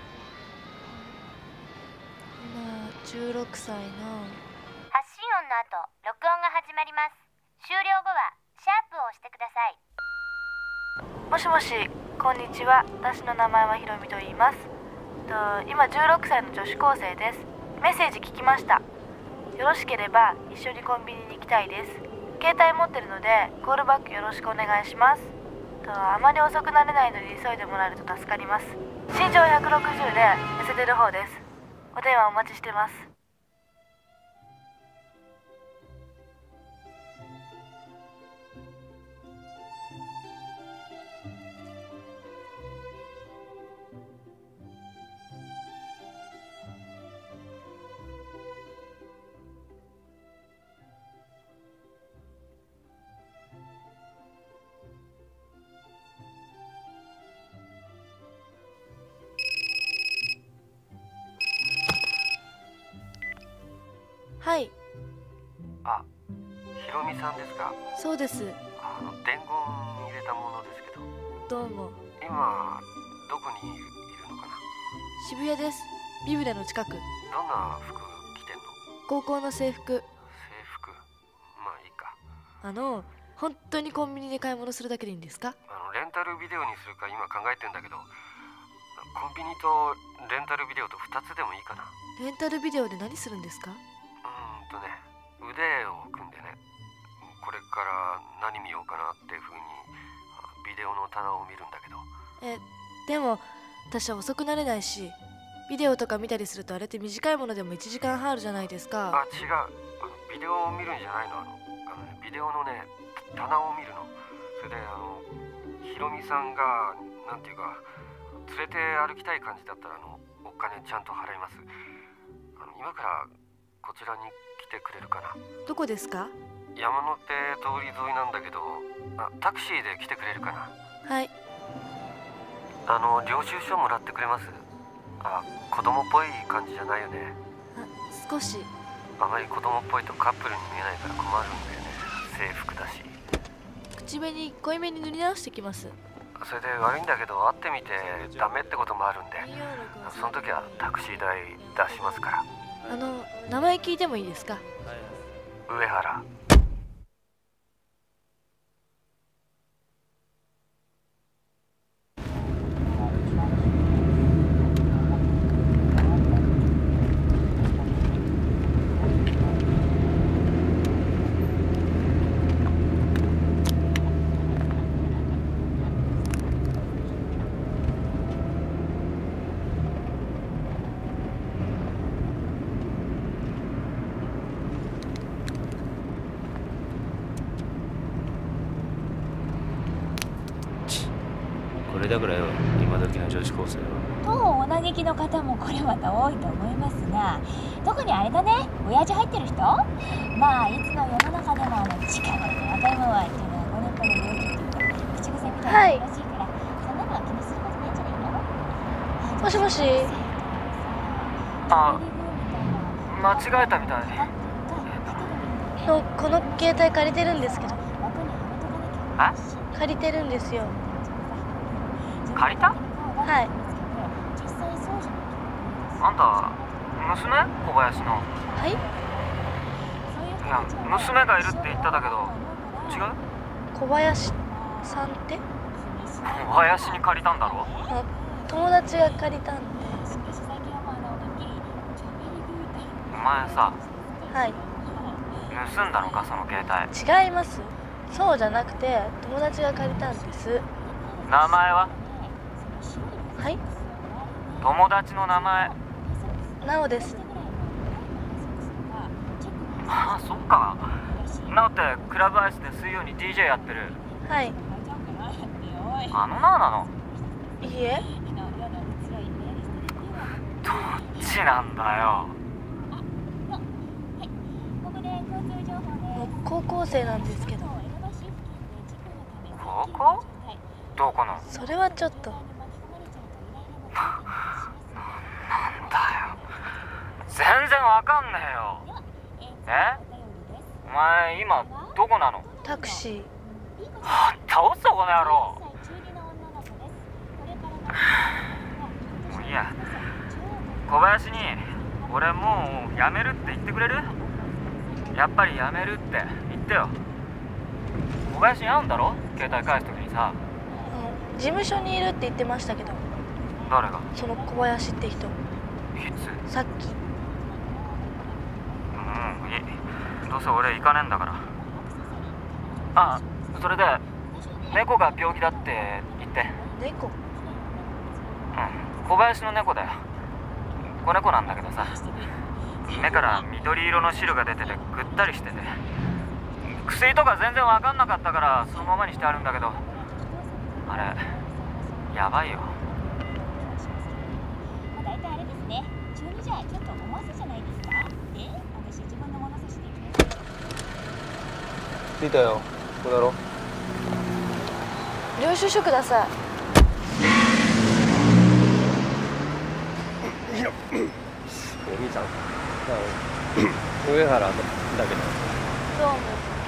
今じゅうろくさいの。 発信音の後録音が始まります。終了後はシャープを押してください。 もしもし、こんにちは。私の名前はひろみと言います。と今じゅうろくさいの女子高生です。メッセージ聞きました。よろしければ一緒にコンビニに行きたいです。携帯持ってるのでコールバックよろしくお願いします。とあまり遅くなれないので急いでもらえると助かります。身長ひゃくろくじゅうで痩せてる方です。お電話お待ちしてます。 はい。 あ、ひろみさんですか。 そうです。 あの伝言入れたものですけど。 どうも。 今どこにいるのかな。 渋谷です。ビブラの近く。 どんな服着てんの。 高校の制服。 制服、まあいいか。 あの本当にコンビニで買い物するだけでいいんですか。 あのレンタルビデオにするか今考えてんだけど、コンビニとレンタルビデオとふたつでもいいかな。 レンタルビデオで何するんですか。 うんとね、腕を組んでね、これから何見ようかなっていう風にビデオの棚を見るんだけど。 え、でも私は遅くなれないし、ビデオとか見たりするとあれって短いものでもいちじかんはんあるじゃないですか。 あ、違う、あのビデオを見るんじゃないの。あのあの、ね、ビデオのね棚を見るの。それであのひろみさんがなんていうか連れて歩きたい感じだったらあのお金ちゃんと払います。あの今からこちらに来てくれるかな。 どこですか。 山手通り沿いなんだけど、あ、タクシーで来てくれるかな。 はい。 あの領収書もらってくれます。あ、子供っぽい感じじゃないよね。 あ、少し。 あまり子供っぽいとカップルに見えないから困るんだよね。制服だし。 口紅濃いめに塗り直してきます。 それで悪いんだけど会ってみてダメってこともあるんで、その時はタクシー代出しますから。 あの名前聞いてもいいですか。 上原。 これだからよ、今時の女子高生は。 当お嘆きの方もこれまた多いと思いますが、特にあれだね、親父入ってる人、まあいつの世の中でもあの近頃の若いもんはっていうのはご年配の病気っていうか口癖みたいなのらしいから、はい、そんなのは気にすることないんじゃないの。 もしもし。 あ、間違えたみたい。 のこの携帯借りてるんですけど。 え？ 借りてるんですよ。 借りた？ はい。 あんた娘？小林の。 はい？ いや、娘がいるって言っただけど違う？ 小林さんって？ 小林に借りたんだろ。 友達が借りたんで。 お前さ、 はい盗んだのかその携違帯。 います。そうじゃなくて友達が借りたんです。 名前は？ はい、 友達の名前。 なおです。 ああ、そっか。なおってクラブアイスで水曜に ディージェー やってる。 はい。 あのなおなの？ いいえ。 どっちなんだよ。 もう高校生なんですけど。 高校？どこの？ それはちょっと。 なんだよ。全然わかんねえよ。え？お前今どこなの？ タクシー。 はっ倒すぞこの野郎。もういいや。小林に俺もう辞めるって言ってくれる？やっぱり辞めるって言ってよ。小林に会うんだろ？携帯返すときにさ。 事務所にいるって言ってましたけど。 誰が？ その小林って人。 いつ？ さっき。 うん、いい。どうせ俺行かねえんだから。あ、それで猫が病気だって言って。 猫？ うん、小林の猫だよ。子猫なんだけどさ、目から緑色の汁が出ててぐったりしてて、薬とか全然分かんなかったからそのままにしてあるんだけど、あれやばいよ。 大体あれですね。中にじゃちょっと思わせじゃないですか。え、私自分の物差しで着いたよ。ここだろ。 領収書ください。 お兄ちゃん、上原だけど。 どうも。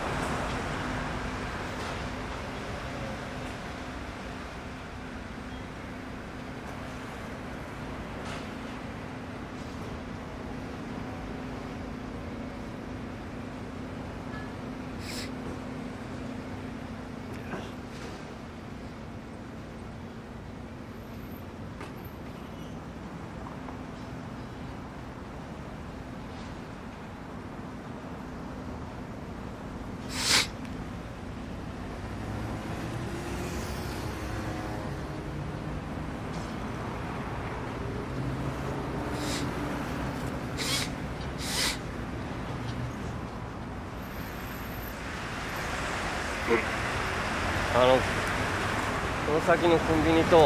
あの、この先のコンビニと、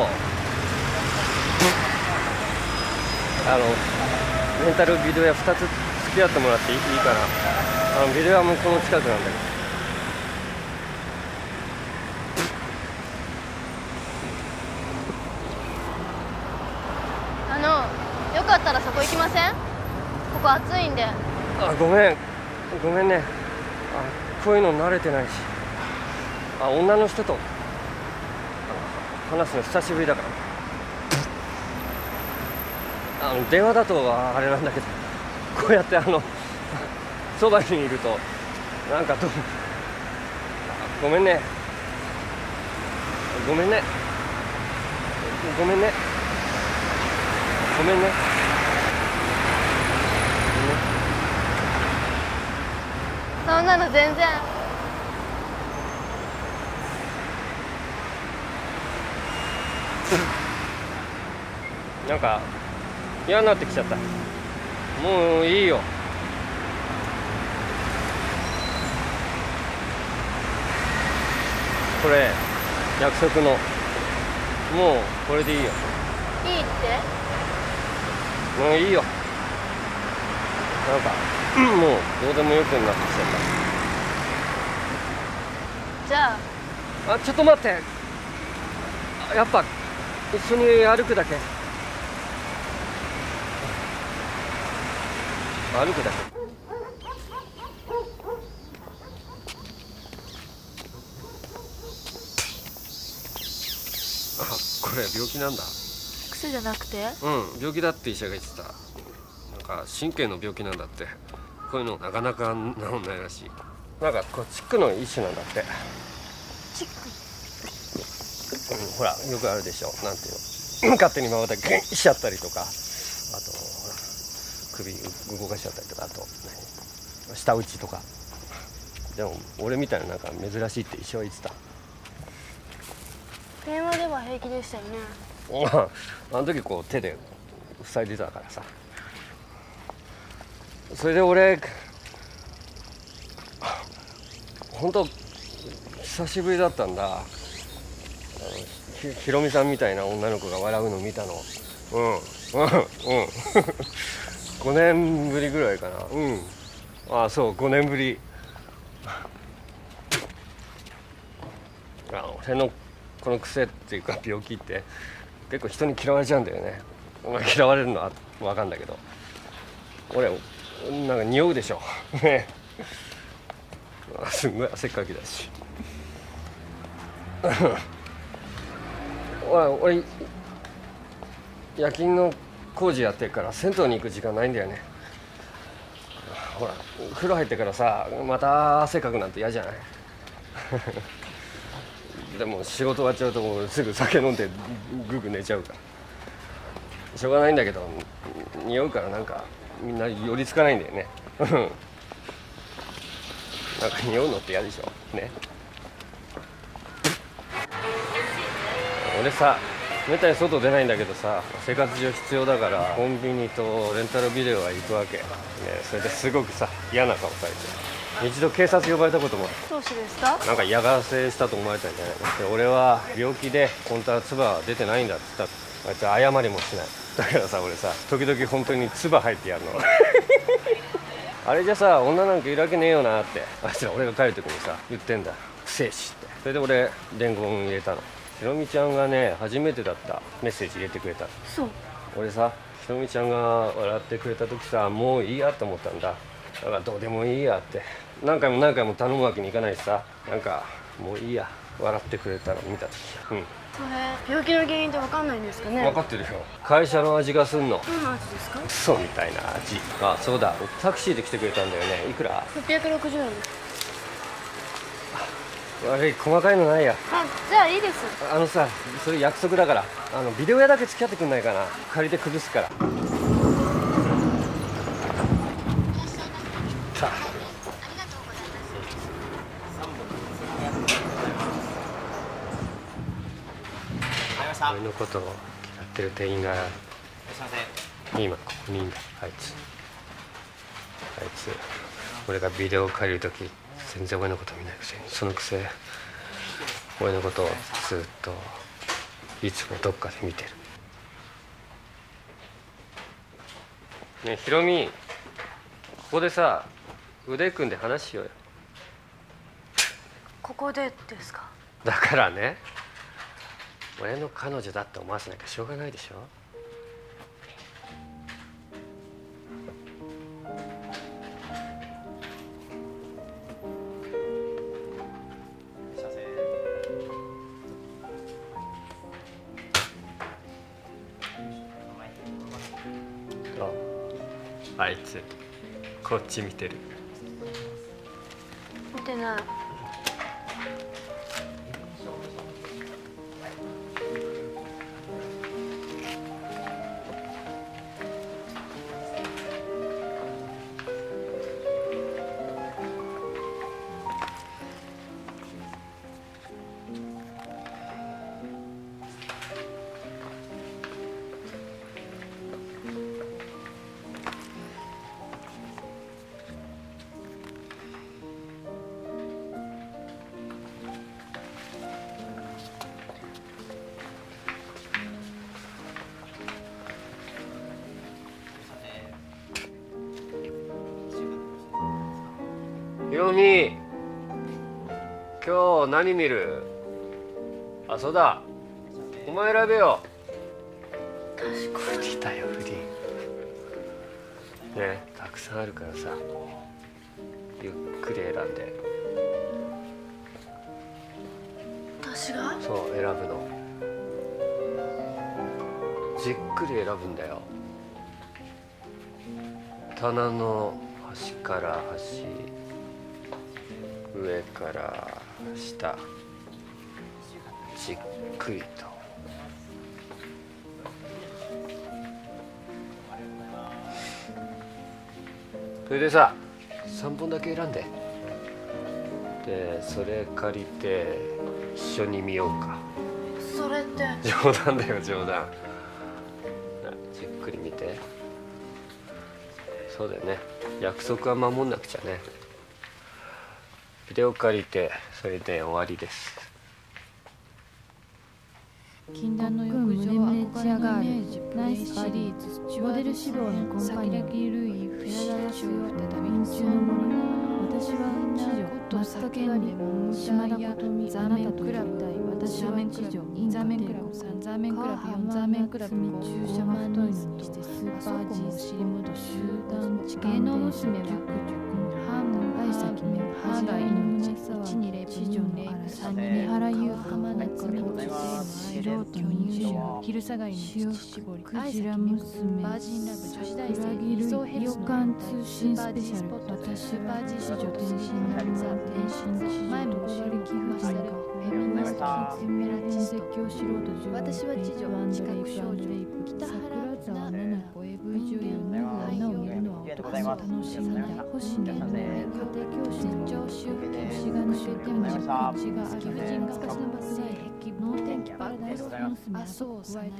あの、レンタルビデオ屋ふたつ付き合ってもらっていいかな。あのビデオ屋もこの近くなんだけあの、よかったらそこ行きません？ここ暑いんで。 ど。あ、ごめん、ごめんね。あ、こういうの慣れてないし。あ、女の人と話すの久しぶりだから。あの電話だとあれなんだけど、こうやってあのそばにいるとなんかどうごめんねごめんねごめんねごめんねそんなの全然。 なんか嫌になってきちゃった。もういいよ。これ約束の、もうこれでいいよ。 いいって？ もういいよ。なんかもうどうでもよくなってきちゃっじゃた。あ、ちょっと待って。やっぱ一緒に歩くだけ。歩くだけ。あ、これ病気なんだ。 癖じゃなくて？ うん、病気だって医者が言ってた。なんか神経の病気なんだって。こういうのなかなか治んないらしい。なんかこうチックの一種なんだって。 チック？ うん、 ほらよくあるでしょ、なんていうの勝手にまばたきしちゃったりとか、あとほら首動かしちゃったりとか、あと何舌打ちとか。でも俺みたいななんか珍しいって一生言ってた。 電話では平気でしたよね。 あの時こう手で塞いでたからさ。それで俺本当久しぶりだったんだ。ひ, ひろみさんみたいな女の子が笑うの見たの。うんうんうんごねんぶりぐらいかな。うんああそうごねんぶり。あ俺のこの癖っていうか病気って結構人に嫌われちゃうんだよね。お前嫌われるのは分かんだけど、俺なんか匂うでしょね。すんごい汗っかきだし俺俺夜勤の工事やってるから銭湯に行く時間ないんだよね。ほら風呂入ってからさまた汗かくなんて嫌じゃないでも仕事終わっちゃうともうすぐ酒飲んでぐぐ寝ちゃうからしょうがないんだけど、匂うからなんかみんな寄りつかないんだよねなんか匂うのって嫌でしょね。俺さめったに外出ないんだけどさ、生活上必要だからコンビニとレンタルビデオは行くわけ、ね、それですごくさ嫌な顔されて一度警察呼ばれたこともある。 どうしてですか？ なんか嫌がらせしたと思われたんじゃないの。で俺は病気で本当は唾は出てないんだって言ったらあいつ謝りもしない。だからさ俺さ時々本当に唾入ってやるのあれじゃさ女なんかいるわけねえよなってあいつら俺が帰る時にさ言ってんだ、くせえしって。それで俺伝言入れたの。ひろみちゃんがね初めてだったメッセージ入れてくれた。 そう俺さひろみちゃんが笑ってくれた時さもういいやと思ったんだ。だからどうでもいいやって何回も何回も頼むわけにいかないしさ、なんかもういいや笑ってくれたの見た時、うん、 それ病気の原因って分かんないんですかね？ 分かってるよ。会社の味がすんの。 どんな味ですか？ クソみたいな味。あそうだタクシーで来てくれたんだよね。いくら？ はっぴゃくろくじゅうえんです。 悪い細かいのないや。 あじゃあいいです。 あのさそれ約束だからあのビデオ屋だけ付き合ってくんないかな。借りて崩すから。さあ俺のことを嫌ってる店員が今ここにいんだ。あいつあいつ俺がビデオを借りるとき全然俺のこと見ないくせに、そのくせ俺のことをずっといつもどっかで見てる。ねえひろみ、ここでさ腕組んで話しようよ。 ここでですか？ だからね俺の彼女だって思わせなきゃしょうがないでしょ。あいつこっち見てる。 見てない。ひろみ、今日何見る？あ、そうだ。お前選べよ。確かに。フリだよ、フリ。ね、たくさんあるからさ。ゆっくり選んで。 私が？ そう、選ぶの。じっくり選ぶんだよ。棚の端から端。上から下じっくりとそれでささんぼんだけ選んで、でそれ借りて一緒に見ようか。 それって冗談だよ冗談。じっくり見て。そうだよね、約束は守んなくちゃね。ビデオ借りてそれで終わりです。 禁断の浴場憧れのイメージナイスシリーズモデル志望のコンパニオンルイフェラダ州再び民中のもの。私は知女松茸狩り島田琴美ザーメンクラブ私は知女ザーメンクラブさんザーメンクラブよんザーメンクラブに注射が太いのにしてスーパー G を尻元集団地芸能娘はハーモン愛咲めハーガイのいちにレイプ知女の嵐三に原優浜夏美素人入社昼下がりの乳搾りクジラ娘バージンラブ女子大生理想ヘルスの予感通信スペシャル私は知女天心なるザ天心前の後ろに寄付されるフェミニストキッズメラチン絶叫素人私は知女知覚少女北原沢奈々子 エーブイ 女優の女を見るのは男の楽しみだ星野の家庭教師の上州星が抜けても口がある貴婦人が昔の爆材壁能天気パラダイスの娘あそうさない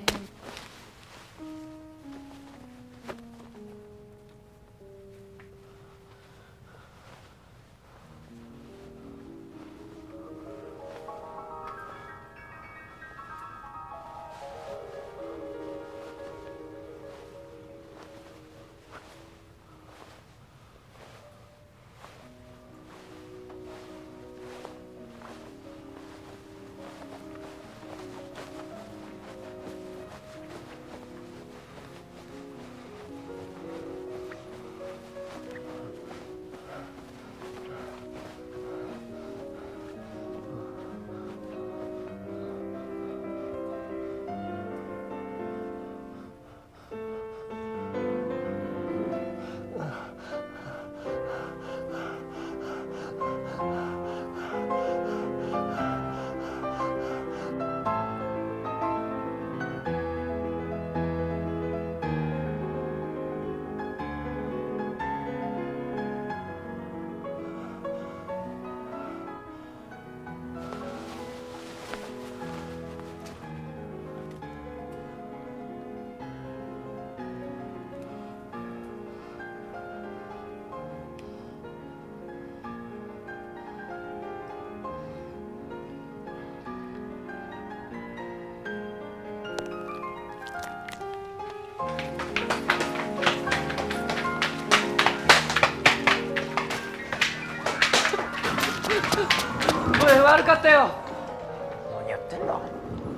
悪かったよ。 何やってんだ。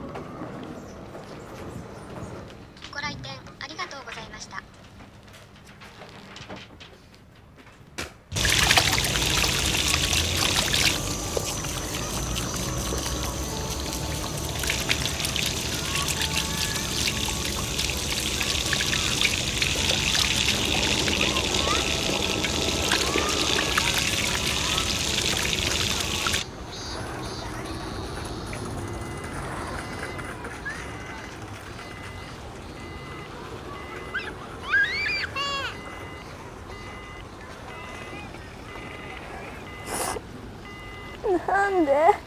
ご来店ありがとうございました。 なんでなんで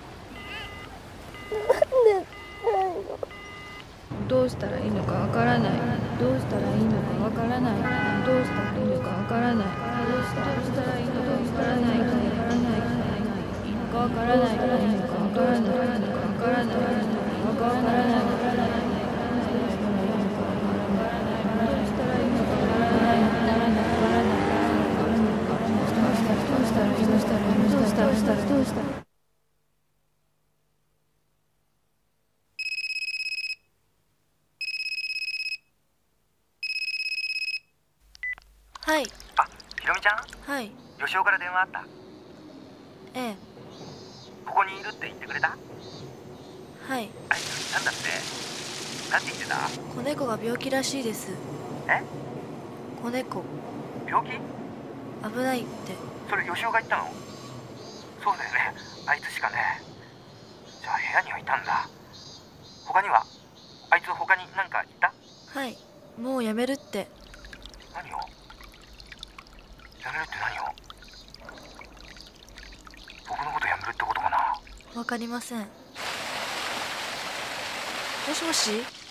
どうしたらいいのかわからないどうしたらいいのかわからないどうしたらいいのかわからないどうしたらいいのかわからないわからないいいのかわからないいいのかわからないわからないわからないわからないどうしたらいいどうしたらいいどうしたらいいどうしたらいいどうしたらいいはい。 あ、ひろみちゃん？ はい。 吉尾から電話あった？ ええ。 ここにいるって言ってくれた？ はい。 あいつなんだって？なんて言ってた？ 子猫が病気らしいです。 え？ 子猫。 病気？ 危ないって。 それ吉尾が言ったの？そうだよね。あいつしかね。じゃあ部屋にはいたんだ。他には？あいつ他に何か言った？ はい。もうやめるって。 何を？ やめるって何を？僕のことやめるってことかな？ わかりません。もしもし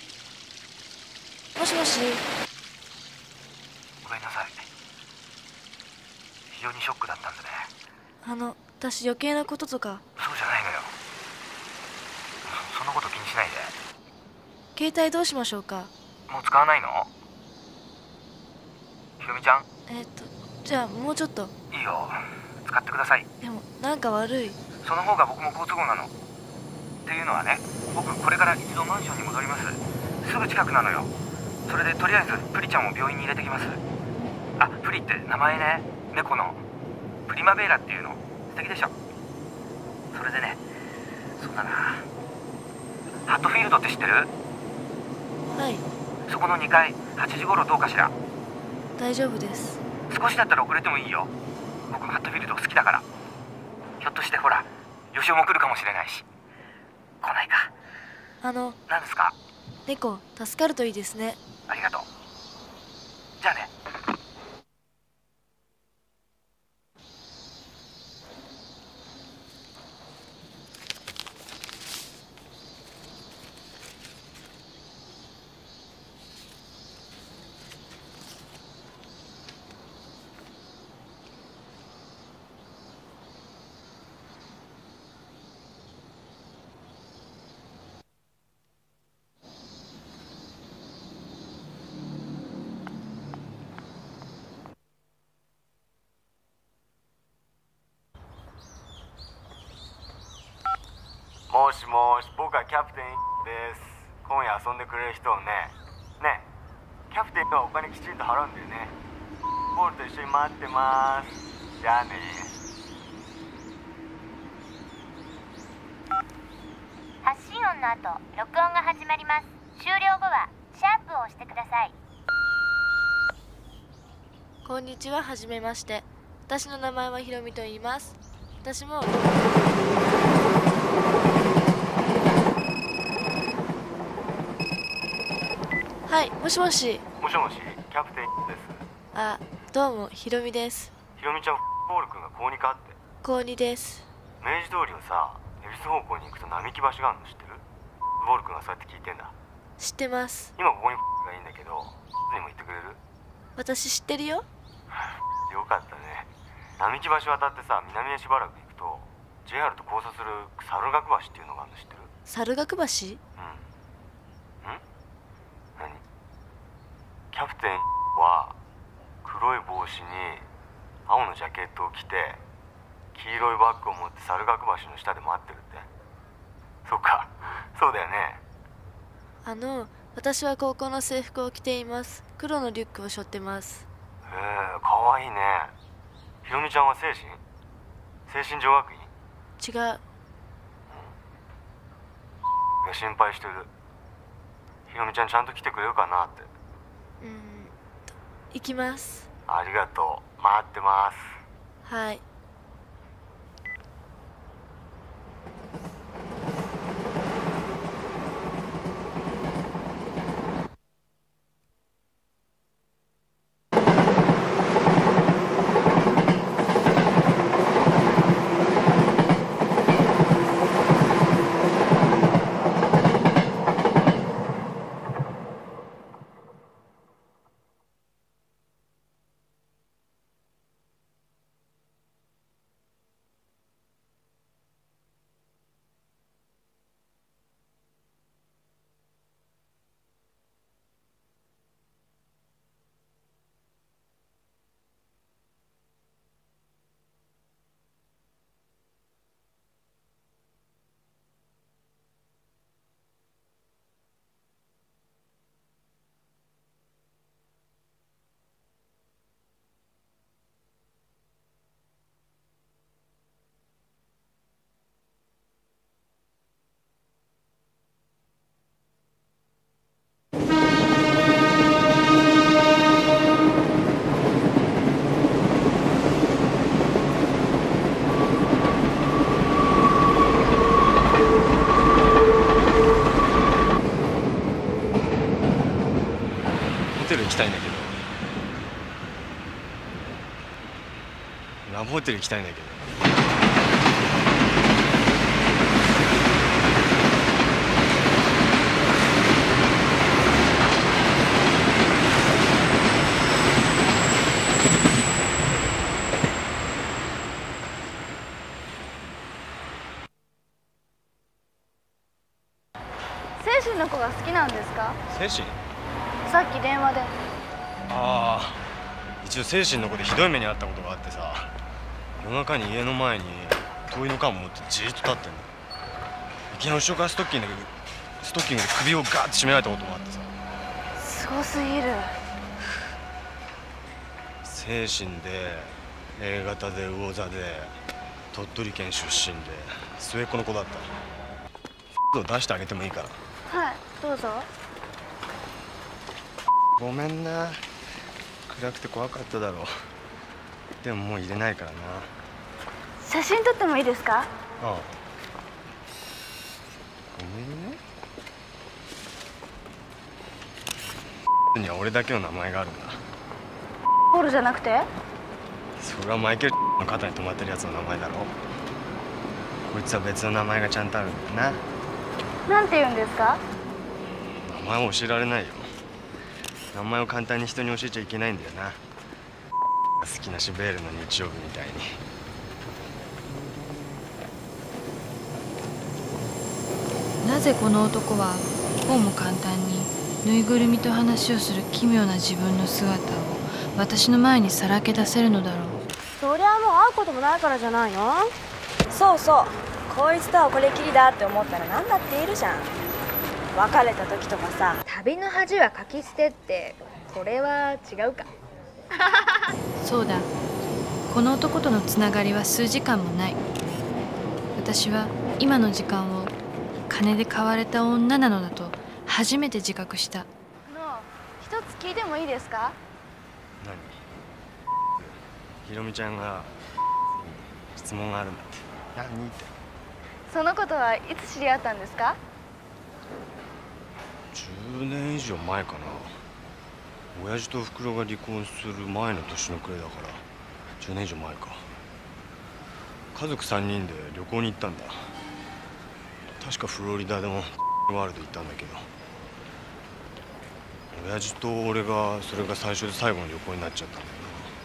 もしもし。 ごめんなさい。非常にショックだったんでね。 あの私余計なこととか。 そうじゃないのよ。そ、そんなこと気にしないで。 携帯どうしましょうか？ もう使わないの？ひろみちゃん？ えっとじゃあもうちょっと。 いいよ、使ってください。 でもなんか悪い。 その方が僕も好都合なの。っていうのはね、僕これから一度マンションに戻ります。すぐ近くなのよ。それでとりあえずプリちゃんを病院に入れてきます。あ、プリって名前ね、猫のプリマベーラっていうの。素敵でしょ。それでね、そうだな、ハットフィールドって知ってる？ はい。 そこのにかい、はちじ頃どうかしら？ 大丈夫です。 少しだったら遅れてもいいよ。僕ハットフィールド好きだから。ひょっとしてほら、ヨシオも来るかもしれないし。来ないか。 あの何ですか？ 猫助かるといいですね。 ありがとう。じゃあね。 もしもし、僕はキャプテンです。今夜遊んでくれる人をね。ね、キャプテンはお金きちんと払うんだよね。ボールと一緒に待ってます。じゃあね。 発信音の後、録音が始まります。終了後はシャープを押してください。 こんにちは、はじめまして。私の名前はひろみと言います。私もはい、もしもし。 もしもし、キャプテンです。 あ、どうも、ひろみです。 ひろみちゃん、ボール君が高にかって。 高にです。 明治通りをさ、恵比寿方向に行くと並木橋があるの知ってる？ボール君がそうやって聞いてんだ。 知ってます。 今ここにがいいんだけど、にも行ってくれる？ 私知ってるよ。 よかったね。並木橋渡ってさ、南へしばらく行くと ジェイアール と交差する猿楽橋っていうのがあるの知ってる？ 猿楽橋？ うん。ん？何？キャプテンは黒い帽子に青のジャケットを着て黄色いバッグを持って猿楽橋の下で待ってるって。そっか、そうだよね。 あの、私は高校の制服を着ています。黒のリュックを背負ってます。 へえ、かわいいね。ひろみちゃんは精神？精神女学院？ 違う。 いや、心配してる。ひろみちゃんちゃんと来てくれるかなって。 うーん、行きます。 ありがとう。待ってます。 はい。 ラブホテル行きたいんだけど。 精神の子が好きなんですか？ 精神？ さっき電話で。 ああ、一応精神の子でひどい目に遭ったことがあってさ、夜中に家の前に灯油の缶持ってじーっと立ってんの。いきなり後ろからストッキングでストッキングで首をガーッて絞められたことがあってさ。 すごすぎる。 精神で A 型で魚座で鳥取県出身で末っ子の子だった。を出してあげてもいいかな？ はい、どうぞ。 ごめんな、暗くて怖かっただろう。でももう入れないからな。 写真撮ってもいいですか？ ああ、ごめんね。には俺だけの名前があるんだ。 ポールじゃなくて？ それはマイケルの肩に止まってるやつの名前だろ。こいつは別の名前がちゃんとあるんだよな。 なんて言うんですか？ 名前を教えられないよ。名前を簡単に人に教えちゃいけないんだよな。好きなシベールの日曜日みたいに。 なぜこの男はこうも簡単にぬいぐるみと話をする奇妙な自分の姿を私の前にさらけ出せるのだろう。 そりゃもう会うこともないからじゃないの？そうそう、こいつとはこれきりだって思ったら何だって言えるじゃん。別れた時とかさ、 旅の恥はかき捨てって、これは違うか。 そうだ、この男とのつながりは数時間もない。私は今の時間を金で買われた女なのだと初めて自覚した。 あの、一つ聞いてもいいですか？ 何？ひろみちゃんが質問があるんだって。何って。 そのことはいつ知り合ったんですか？ じゅうねん以上前かな。親父とおふくろが離婚する前の年の暮れだからじゅうねん以上前か。家族さんにんで旅行に行ったんだ。確かフロリダでもワールド行ったんだけど、親父と俺がそれが最初で最後の旅行になっちゃったんだよな。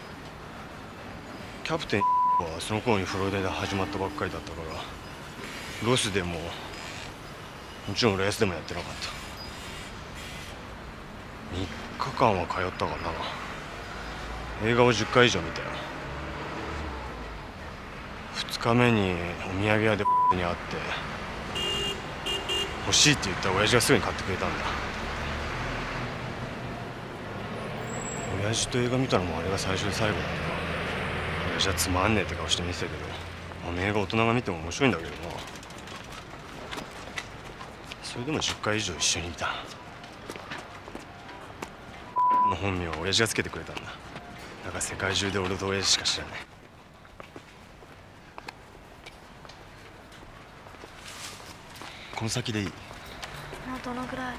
キャプテンはその頃にフロリダで始まったばっかりだったから、ロスでももちろんレースでもやってなかった。みっかかんは通ったかな。映画をじゅっかい以上見たよ。ふつかめにお土産屋でに会って欲しいって言ったら親父がすぐに買ってくれたんだ。親父と映画見たのもあれが最初で最後だった。親父はつまんねえって顔して見せたけど、あの映画大人が見ても面白いんだけどな。それでもじゅっかい以上一緒にいた。の本名は親父がつけてくれたんだ。だから世界中で俺と親父しか知らない。この先でいい？ もうどのぐらい？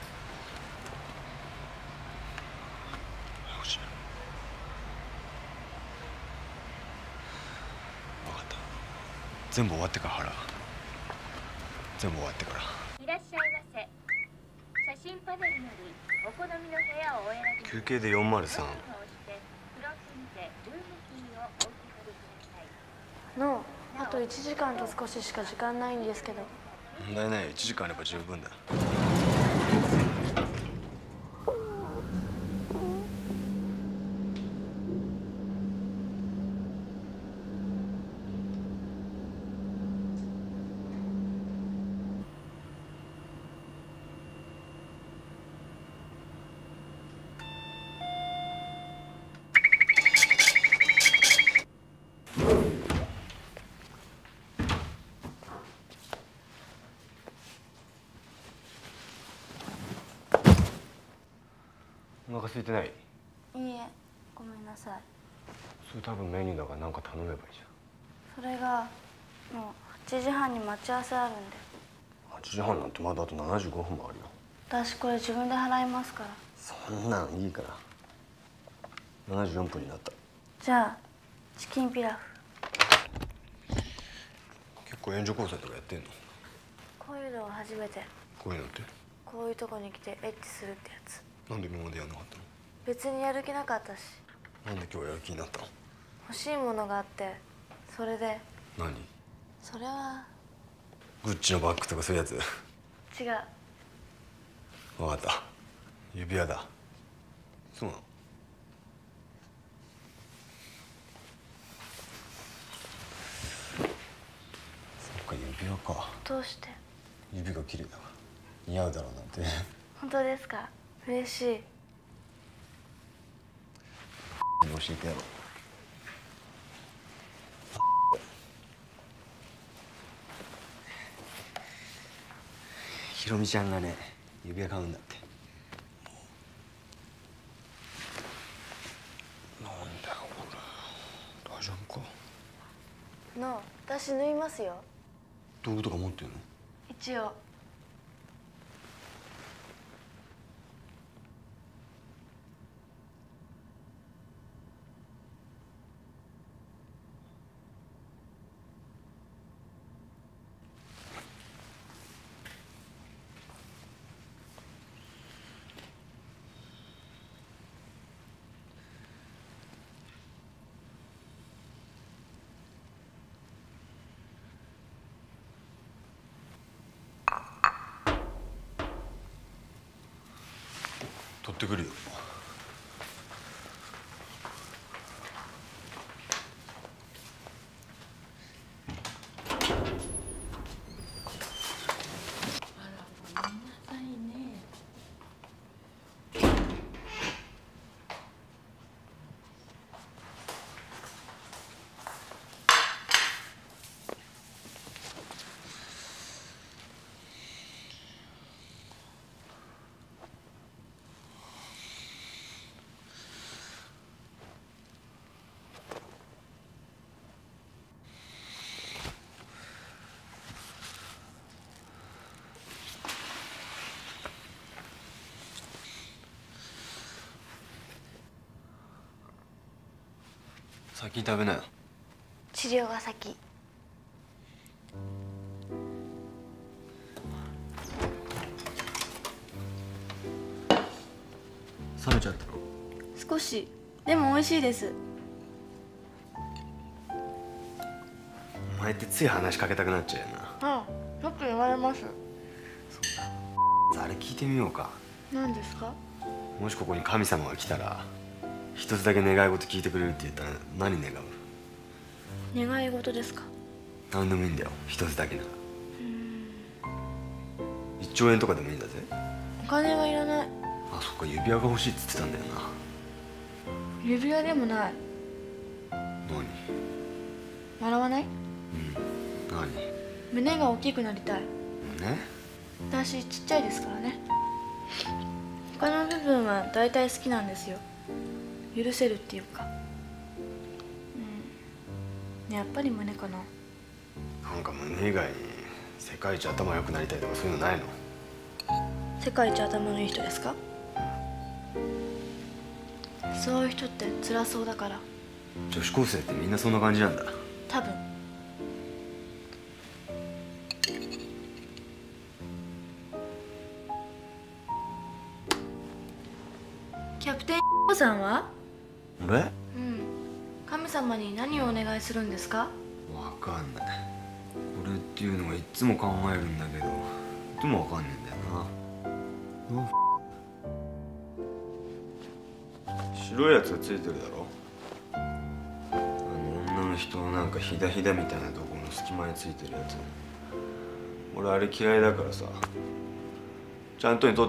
全部終わってから払う。全部終わってから。 いらっしゃいませ。写真パネルよりお好みの部屋をお選び。 休憩でよんまるさん。 のあといちじかんと少ししか時間ないんですけど。 問題ないよ、いちじかんあれば十分だ。お腹空いてない？ いいえ、ごめんなさい。 それ多分メニューだから何か頼めばいいじそれがもうはちじはんに待ち合わせあるんで。 ゃん。はちじはんなんてまだあとななじゅうごふんもあるよ。 私これ自分で払いますから。 そんなんいいから。ななじゅうよんぷんになった。 じゃあチキンピラフ。 結構援助交際とかやってんの？ こういうのは初めて。 こういうのって？ こういうとこに来てエッチするってやつ。 なんで今までやんなかったの？ 別にやる気なかったし。 なんで今日やる気になったの？ 欲しいものがあってそれで。 何？ それはグッチのバッグとかそういうやつ？ 違う。 分かった。指輪だ。そうなの？そっか、指輪か。 どうして？ 指が綺麗だから似合うだろうなんて。 本当ですか？嬉しい。 教えてやろう。ひろみちゃんがね、指輪買うんだって。なんだよこれ。大丈夫か？ の、私縫いますよ。 道具とか持ってんの？ 一応。 取ってくるよ。先に食べなよ。 治療が先。 冷めちゃったの？ 少し。でも美味しいです。 お前ってつい話しかけたくなっちゃうよな。 うん、よく言われます。 あれ聞いてみようか。 何ですか？ もしここに神様が来たら一つだけ願い事聞いてくれるって言ったら何願う？ 願い事ですか？ 何でもいいんだよ、一つだけなら。一兆円とかでもいいんだぜ。 お金はいらない。 あ、そっか、指輪が欲しいって言ってたんだよな。 指輪でもない。 何？ 笑わない？ うん、何？ 胸が大きくなりたい。 ね？ 私ちっちゃいですからね。他の部分は大体好きなんですよ。許せるっていうか。うん、やっぱり胸かな。 なんか胸以外に世界一頭良くなりたいとかそういうのないの？ 世界一頭のいい人ですか？そういう人って辛そうだから。 女子高生ってみんなそんな感じなんだ。 多分。キャプテンさんは？ 俺？ うん。神様に何をお願いするんですか？ わかんない。これっていうのはいつも考えるんだけど、でもわかんねえんだよな。白いやつがついてるだろ。あの女の人のなんかひだひだみたいなところの隙間についてるやつ。俺あれ嫌いだからさ。ちゃんとに取って。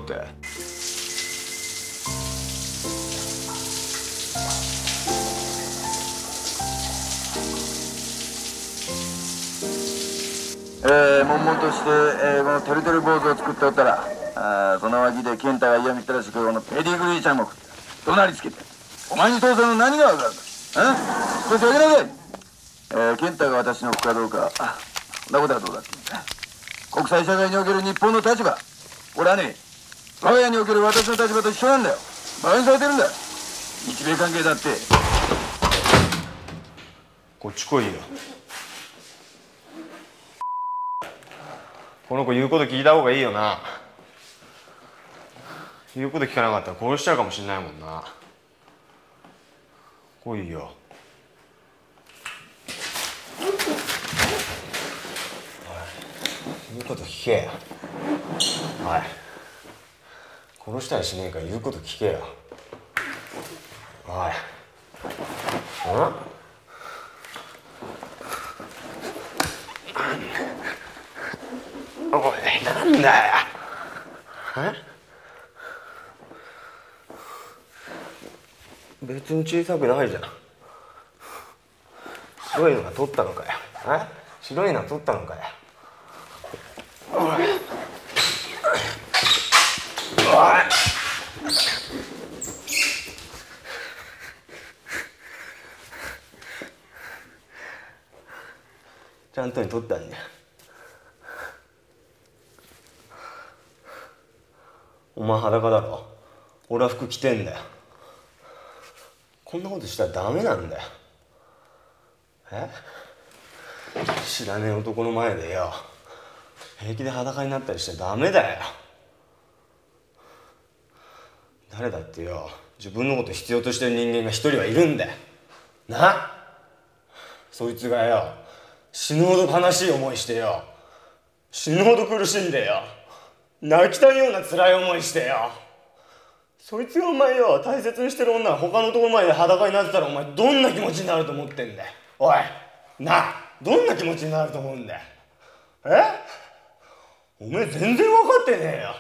えー、悶々として、えー、このてるてる坊主を作っておったら、あその脇で健太が嫌みったらしくこのペディグリーちゃんも怒鳴りつけて、お前に父さんの何が分かるんだ。あ少し上げなさい。えー、健太が私の子かどうか、あそんなことはどうだって言うんだ。国際社会における日本の立場、俺はね、我が家における私の立場と一緒なんだよ。馬鹿にされてるんだ。日米関係だってこっち来いよ。この子言うこと聞いた方がいいよな。言うこと聞かなかったら殺しちゃうかもしんないもんな。来いよ。言うこと聞けよ。おい、殺したりしねえから言うこと聞けよ。おい、うんおい、なんだよ。え？別に小さくないじゃん。白いのが取ったのかよ。え？白いのは取ったのかよ。おい。おい。ちゃんとに取ったんだよ。お前裸だろ。俺は服着てんだよ。こんなことしたらダメなんだよ。え？知らねえ男の前でよ、平気で裸になったりしちゃダメだよ。誰だってよ、自分のこと必要としてる人間が一人はいるんだよ。な？そいつがよ、死ぬほど悲しい思いしてよ、死ぬほど苦しんでよ、泣きたいような辛い思いしてよ、そいつがお前よ、大切にしてる女が他の男の前で裸になってたらお前どんな気持ちになると思ってんだよ。おい、なあ、どんな気持ちになると思うんだよ。え？お前全然分かってねえよ。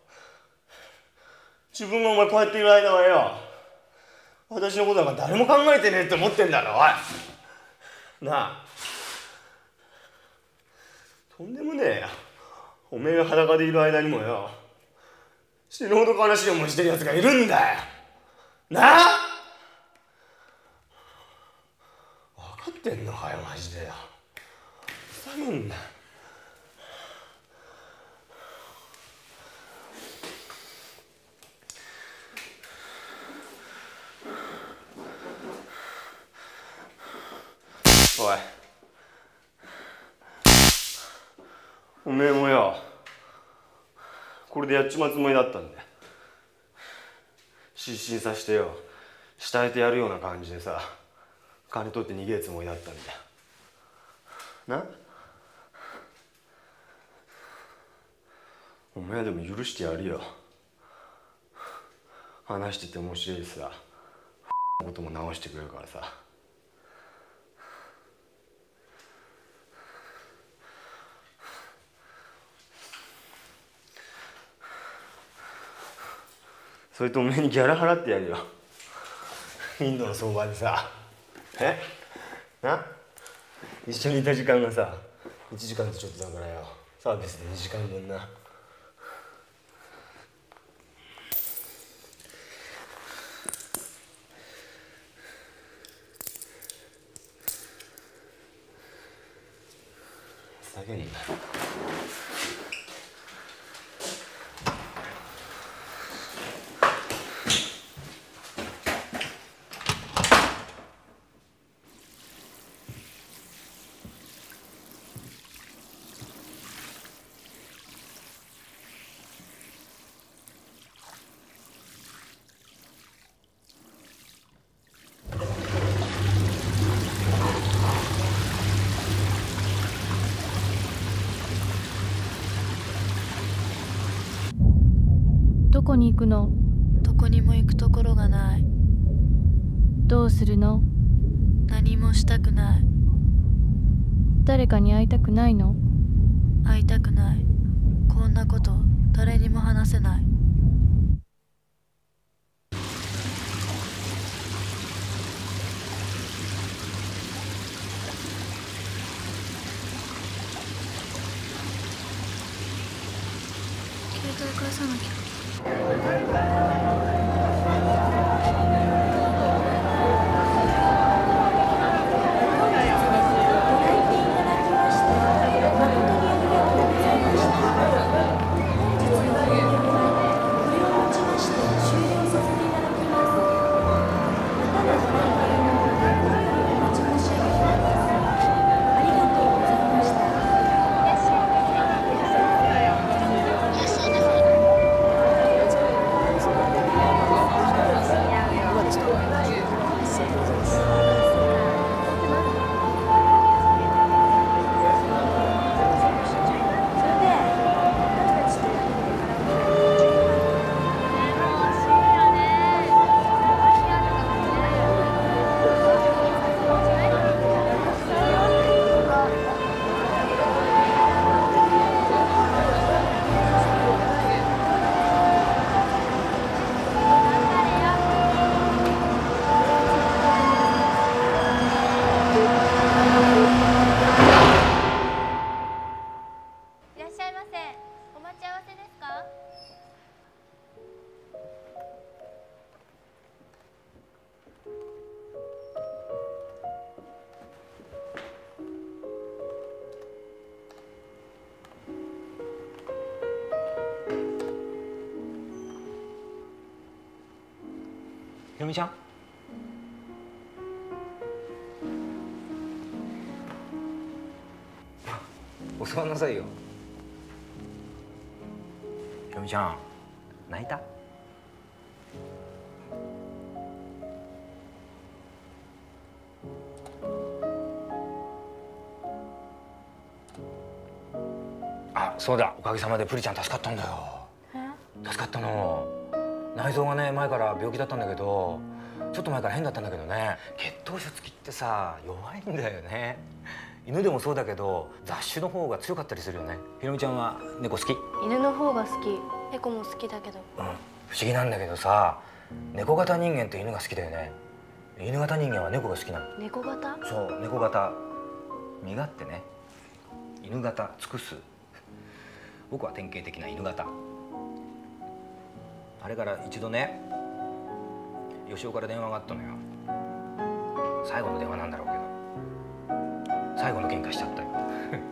自分がお前こうやっている間はよ、私のことなんか誰も考えてねえって思ってんだろ。おい、なあ、とんでもねえよ。おめえが裸でいる間にもよ、死ぬほど悲しい思いしてるやつがいるんだよ。なあ、分かってんのかよ、マジでよ。ふざけんな。おい、おめえもよ、これでやっちまうつもりだったんだよ。失神させてよ、慕えてやるような感じでさ、金取って逃げるつもりだったんだよ。な？お前でも許してやるよ。話してて面白いしさ、ことも直してくれるからさ。それとおめえにギャラ払ってやるよ。インドの相場でさ。え？な？一緒にいた時間がさ、いちじかんとちょっとだからよ、サービスでにじかんぶんな。ふざけんな。 どこに行くの？ どこにも行くところがない。 どうするの？ 何もしたくない。 誰かに会いたくないの？ 会いたくない。こんなこと誰にも話せない。携帯返さなきゃ。 ろみちゃん、お座んなさいよ。ひろみちゃん、泣いた？あ、そうだ、おかげさまでプリちゃん助かったんだよ。助かったの。内臓がね、前から病気だったんだけど、ちょっと前から変だったんだけどね、血糖症付きってさ、弱いんだよね。犬でもそうだけど雑種の方が強かったりするよね。ひろみちゃんは猫好き？ 犬の方が好き、猫も好きだけど。 うん、不思議なんだけどさ、猫型人間って犬が好きだよね。犬型人間は猫が好きなの。 猫型？ そう、猫型。身勝手ね。犬型尽くす。僕は典型的な犬型。あれから一度ね、吉尾から電話があったのよ。最後の電話なんだろうけど、最後の喧嘩しちゃったよ。ま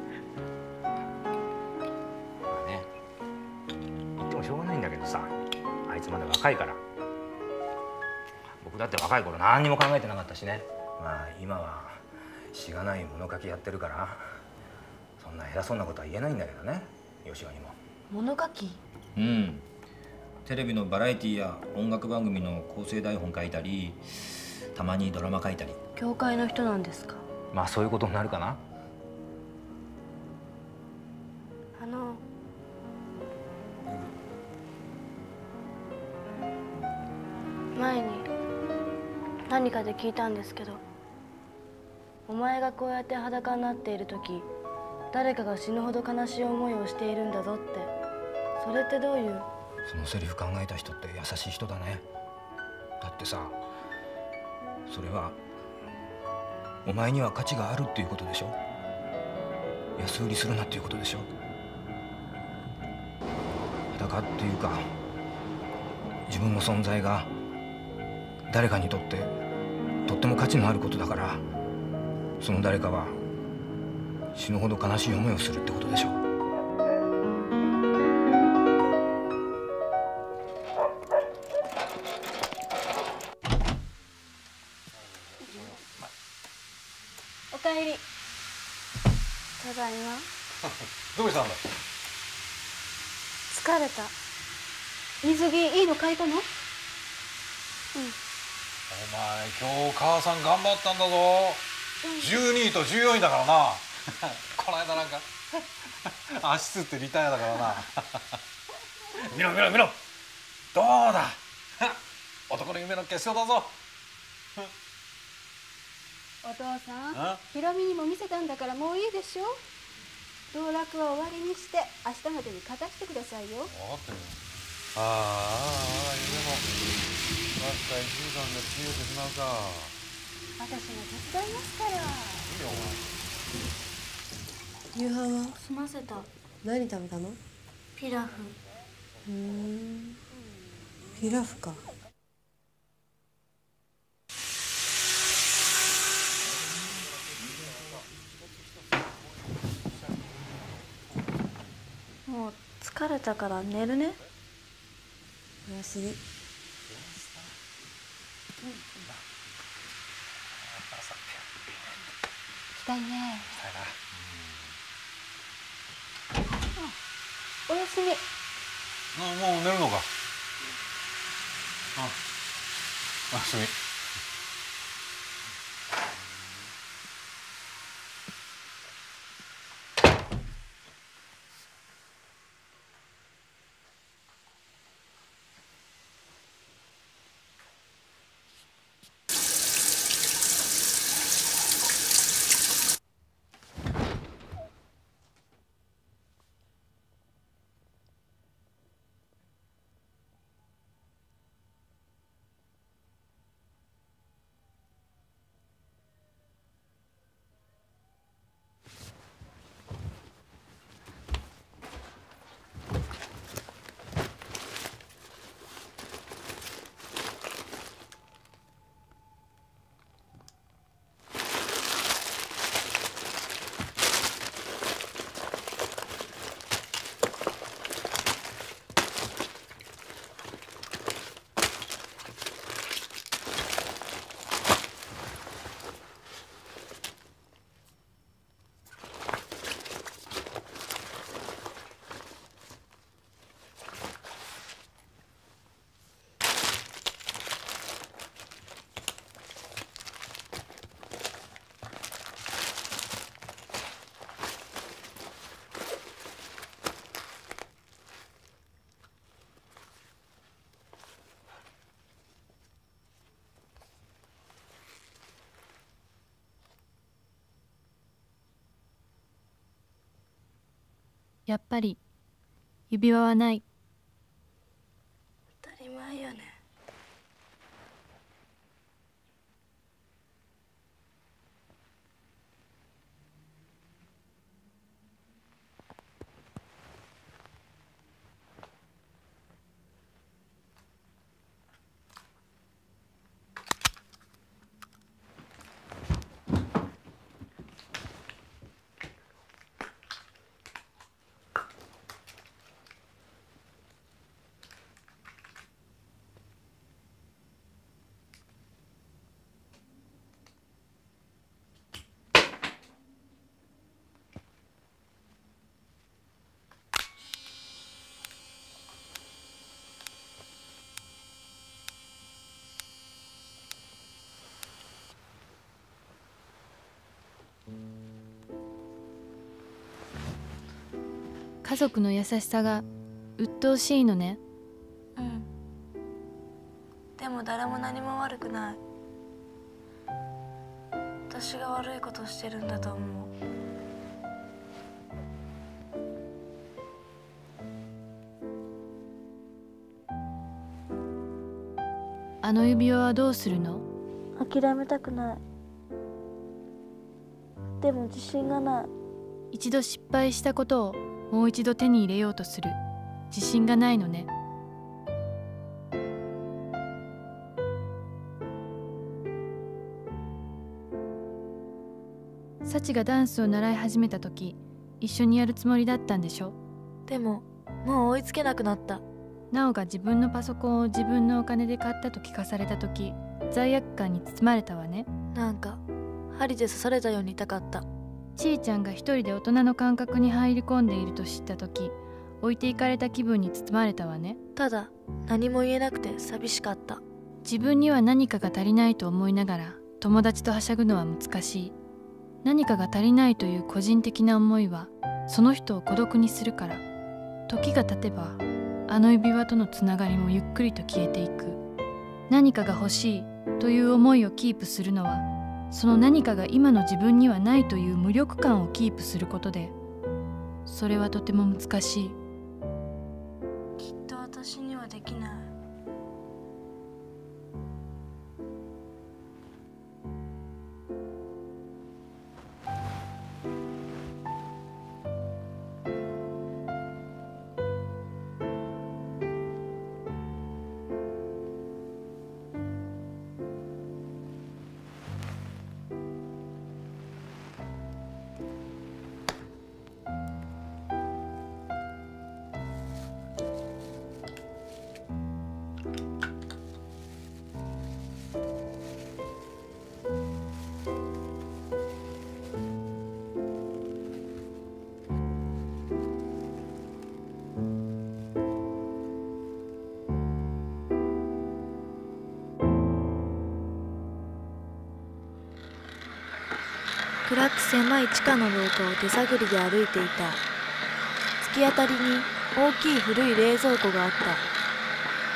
あね、言ってもしょうがないんだけどさ、あいつまだ若いから。僕だって若い頃何にも考えてなかったしね。まあ今はしがない物書きやってるから、そんな偉そうなことは言えないんだけどね、吉尾にも。 物書き？ うん。テレビのバラエティや音楽番組の構成台本書いたり、たまにドラマ書いたり。 教会の人なんですか？ まあそういうことになるかな。 あの、前に何かで聞いたんですけど、お前がこうやって裸になっている時、誰かが死ぬほど悲しい思いをしているんだぞって。それってどういう？ そのセリフ考えた人って優しい人だね。だってさ、それはお前には価値があるっていうことでしょ。安売りするなっていうことでしょ。裸っていうか、自分の存在が誰かにとってとっても価値のあることだから、その誰かは死ぬほど悲しい思いをするってことでしょ。 おかえり。ただいま。 どうしたんだ？ 疲れた。水着いいの買えたの？うん。 お前今日母さん頑張ったんだぞ。じゅうにいとじゅうよんいだからな。この間なんか足つってリタイアだからな。見ろ見ろ見ろ。どうだ。男の夢の結晶だぞ。 お父さん、ひろみにも見せたんだからもういいでしょ。道楽は終わりにして明日までに片してくださいよ。 分かってるよ。ああ、ああ、夢も確かいちじかんで消えてしまうか。 私も手伝いますから。 いいよお前。 夕飯は済ませた。 何食べたの？ ピラフ。 ふーん、ピラフか。 もう疲れたから寝るね。 おやすみ。 したいね。おやすみ。 あ、もう寝るのか。あ、おやすみ。 やっぱり指輪はない。 当たり前やね。 家族の優しさが鬱陶しいのね。 うん。でも誰も何も悪くない。私が悪いことしてるんだと思う。 あの指輪はどうするの？ 諦めたくない。でも自信がない。 一度失敗したことをもう一度手に入れようとする自信がないのね。サチがダンスを習い始めた時、一緒にやるつもりだったんでしょ？ でももう追いつけなくなった。 ナオが自分のパソコンを自分のお金で買ったと聞かされた時、罪悪感に包まれたわね。 なんか針で刺されたように痛かった。 ちーちゃんが一人で大人の感覚に入り込んでいると知った時、置いていかれた気分に包まれたわね。 ただ何も言えなくて寂しかった。 自分には何かが足りないと思いながら友達とはしゃぐのは難しい。何かが足りないという個人的な思いはその人を孤独にするから。時が経てばあの指輪とのつながりもゆっくりと消えていく。何かが欲しいという思いをキープするのは、その何かが今の自分にはないという無力感をキープすることで、それはとても難しい。 きっと私にはできない。暗く狭い地下の廊下を手探りで歩いていた。突き当たりに大きい古い冷蔵庫があった。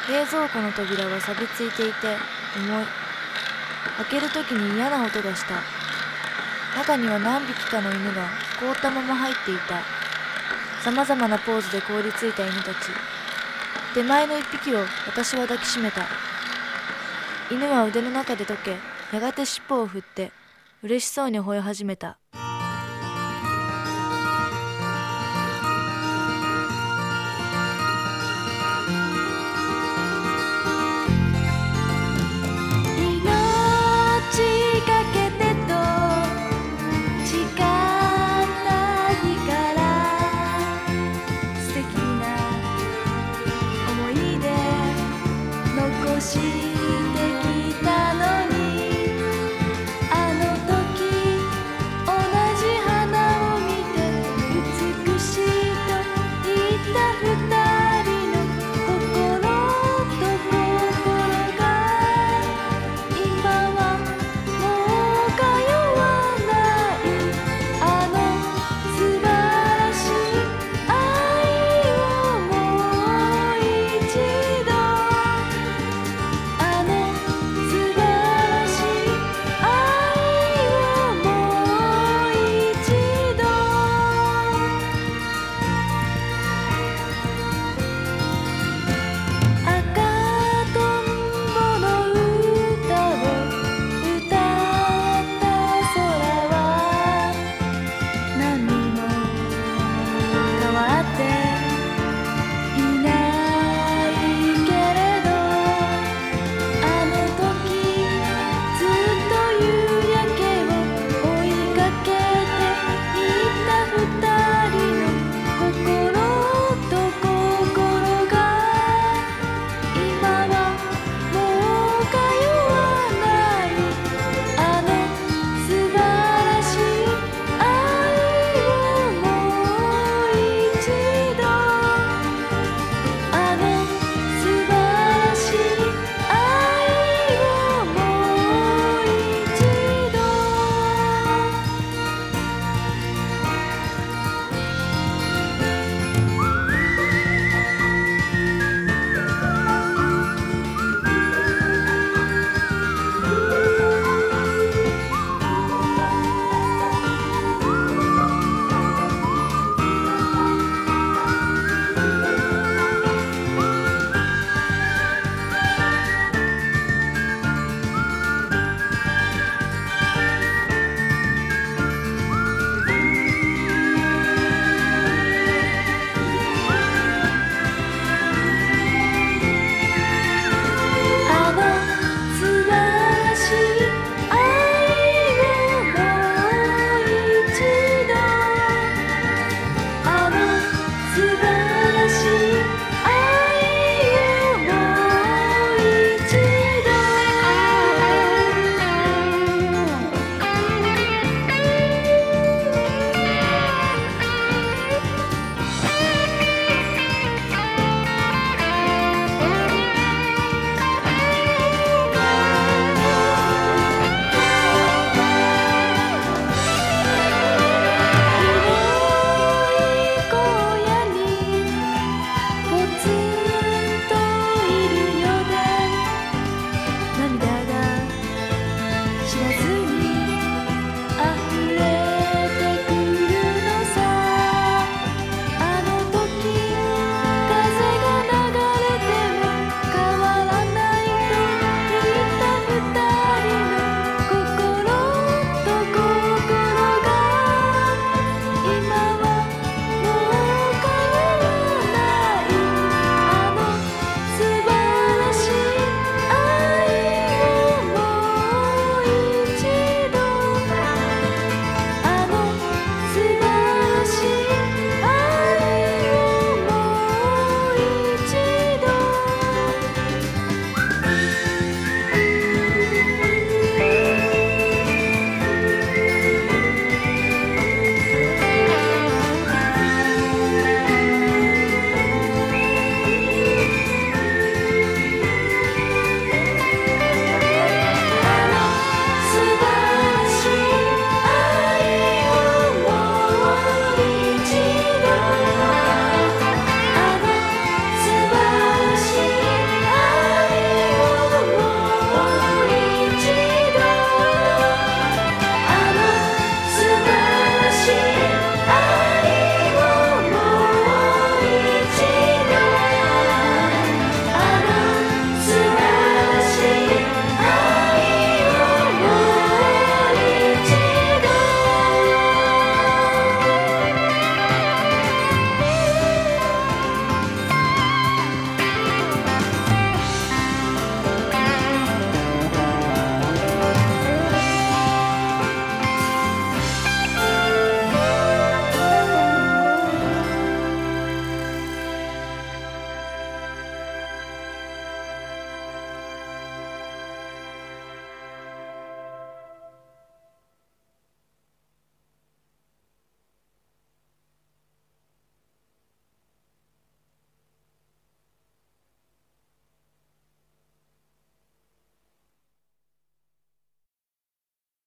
冷蔵庫の扉は錆びついていて重い。開けるときに嫌な音がした。中には何匹かの犬が凍ったまま入っていた。さまざまなポーズで凍りついた犬たち。手前の一匹を私は抱きしめた。犬は腕の中で溶け、やがて尻尾を振って嬉しそうに吠え始めた。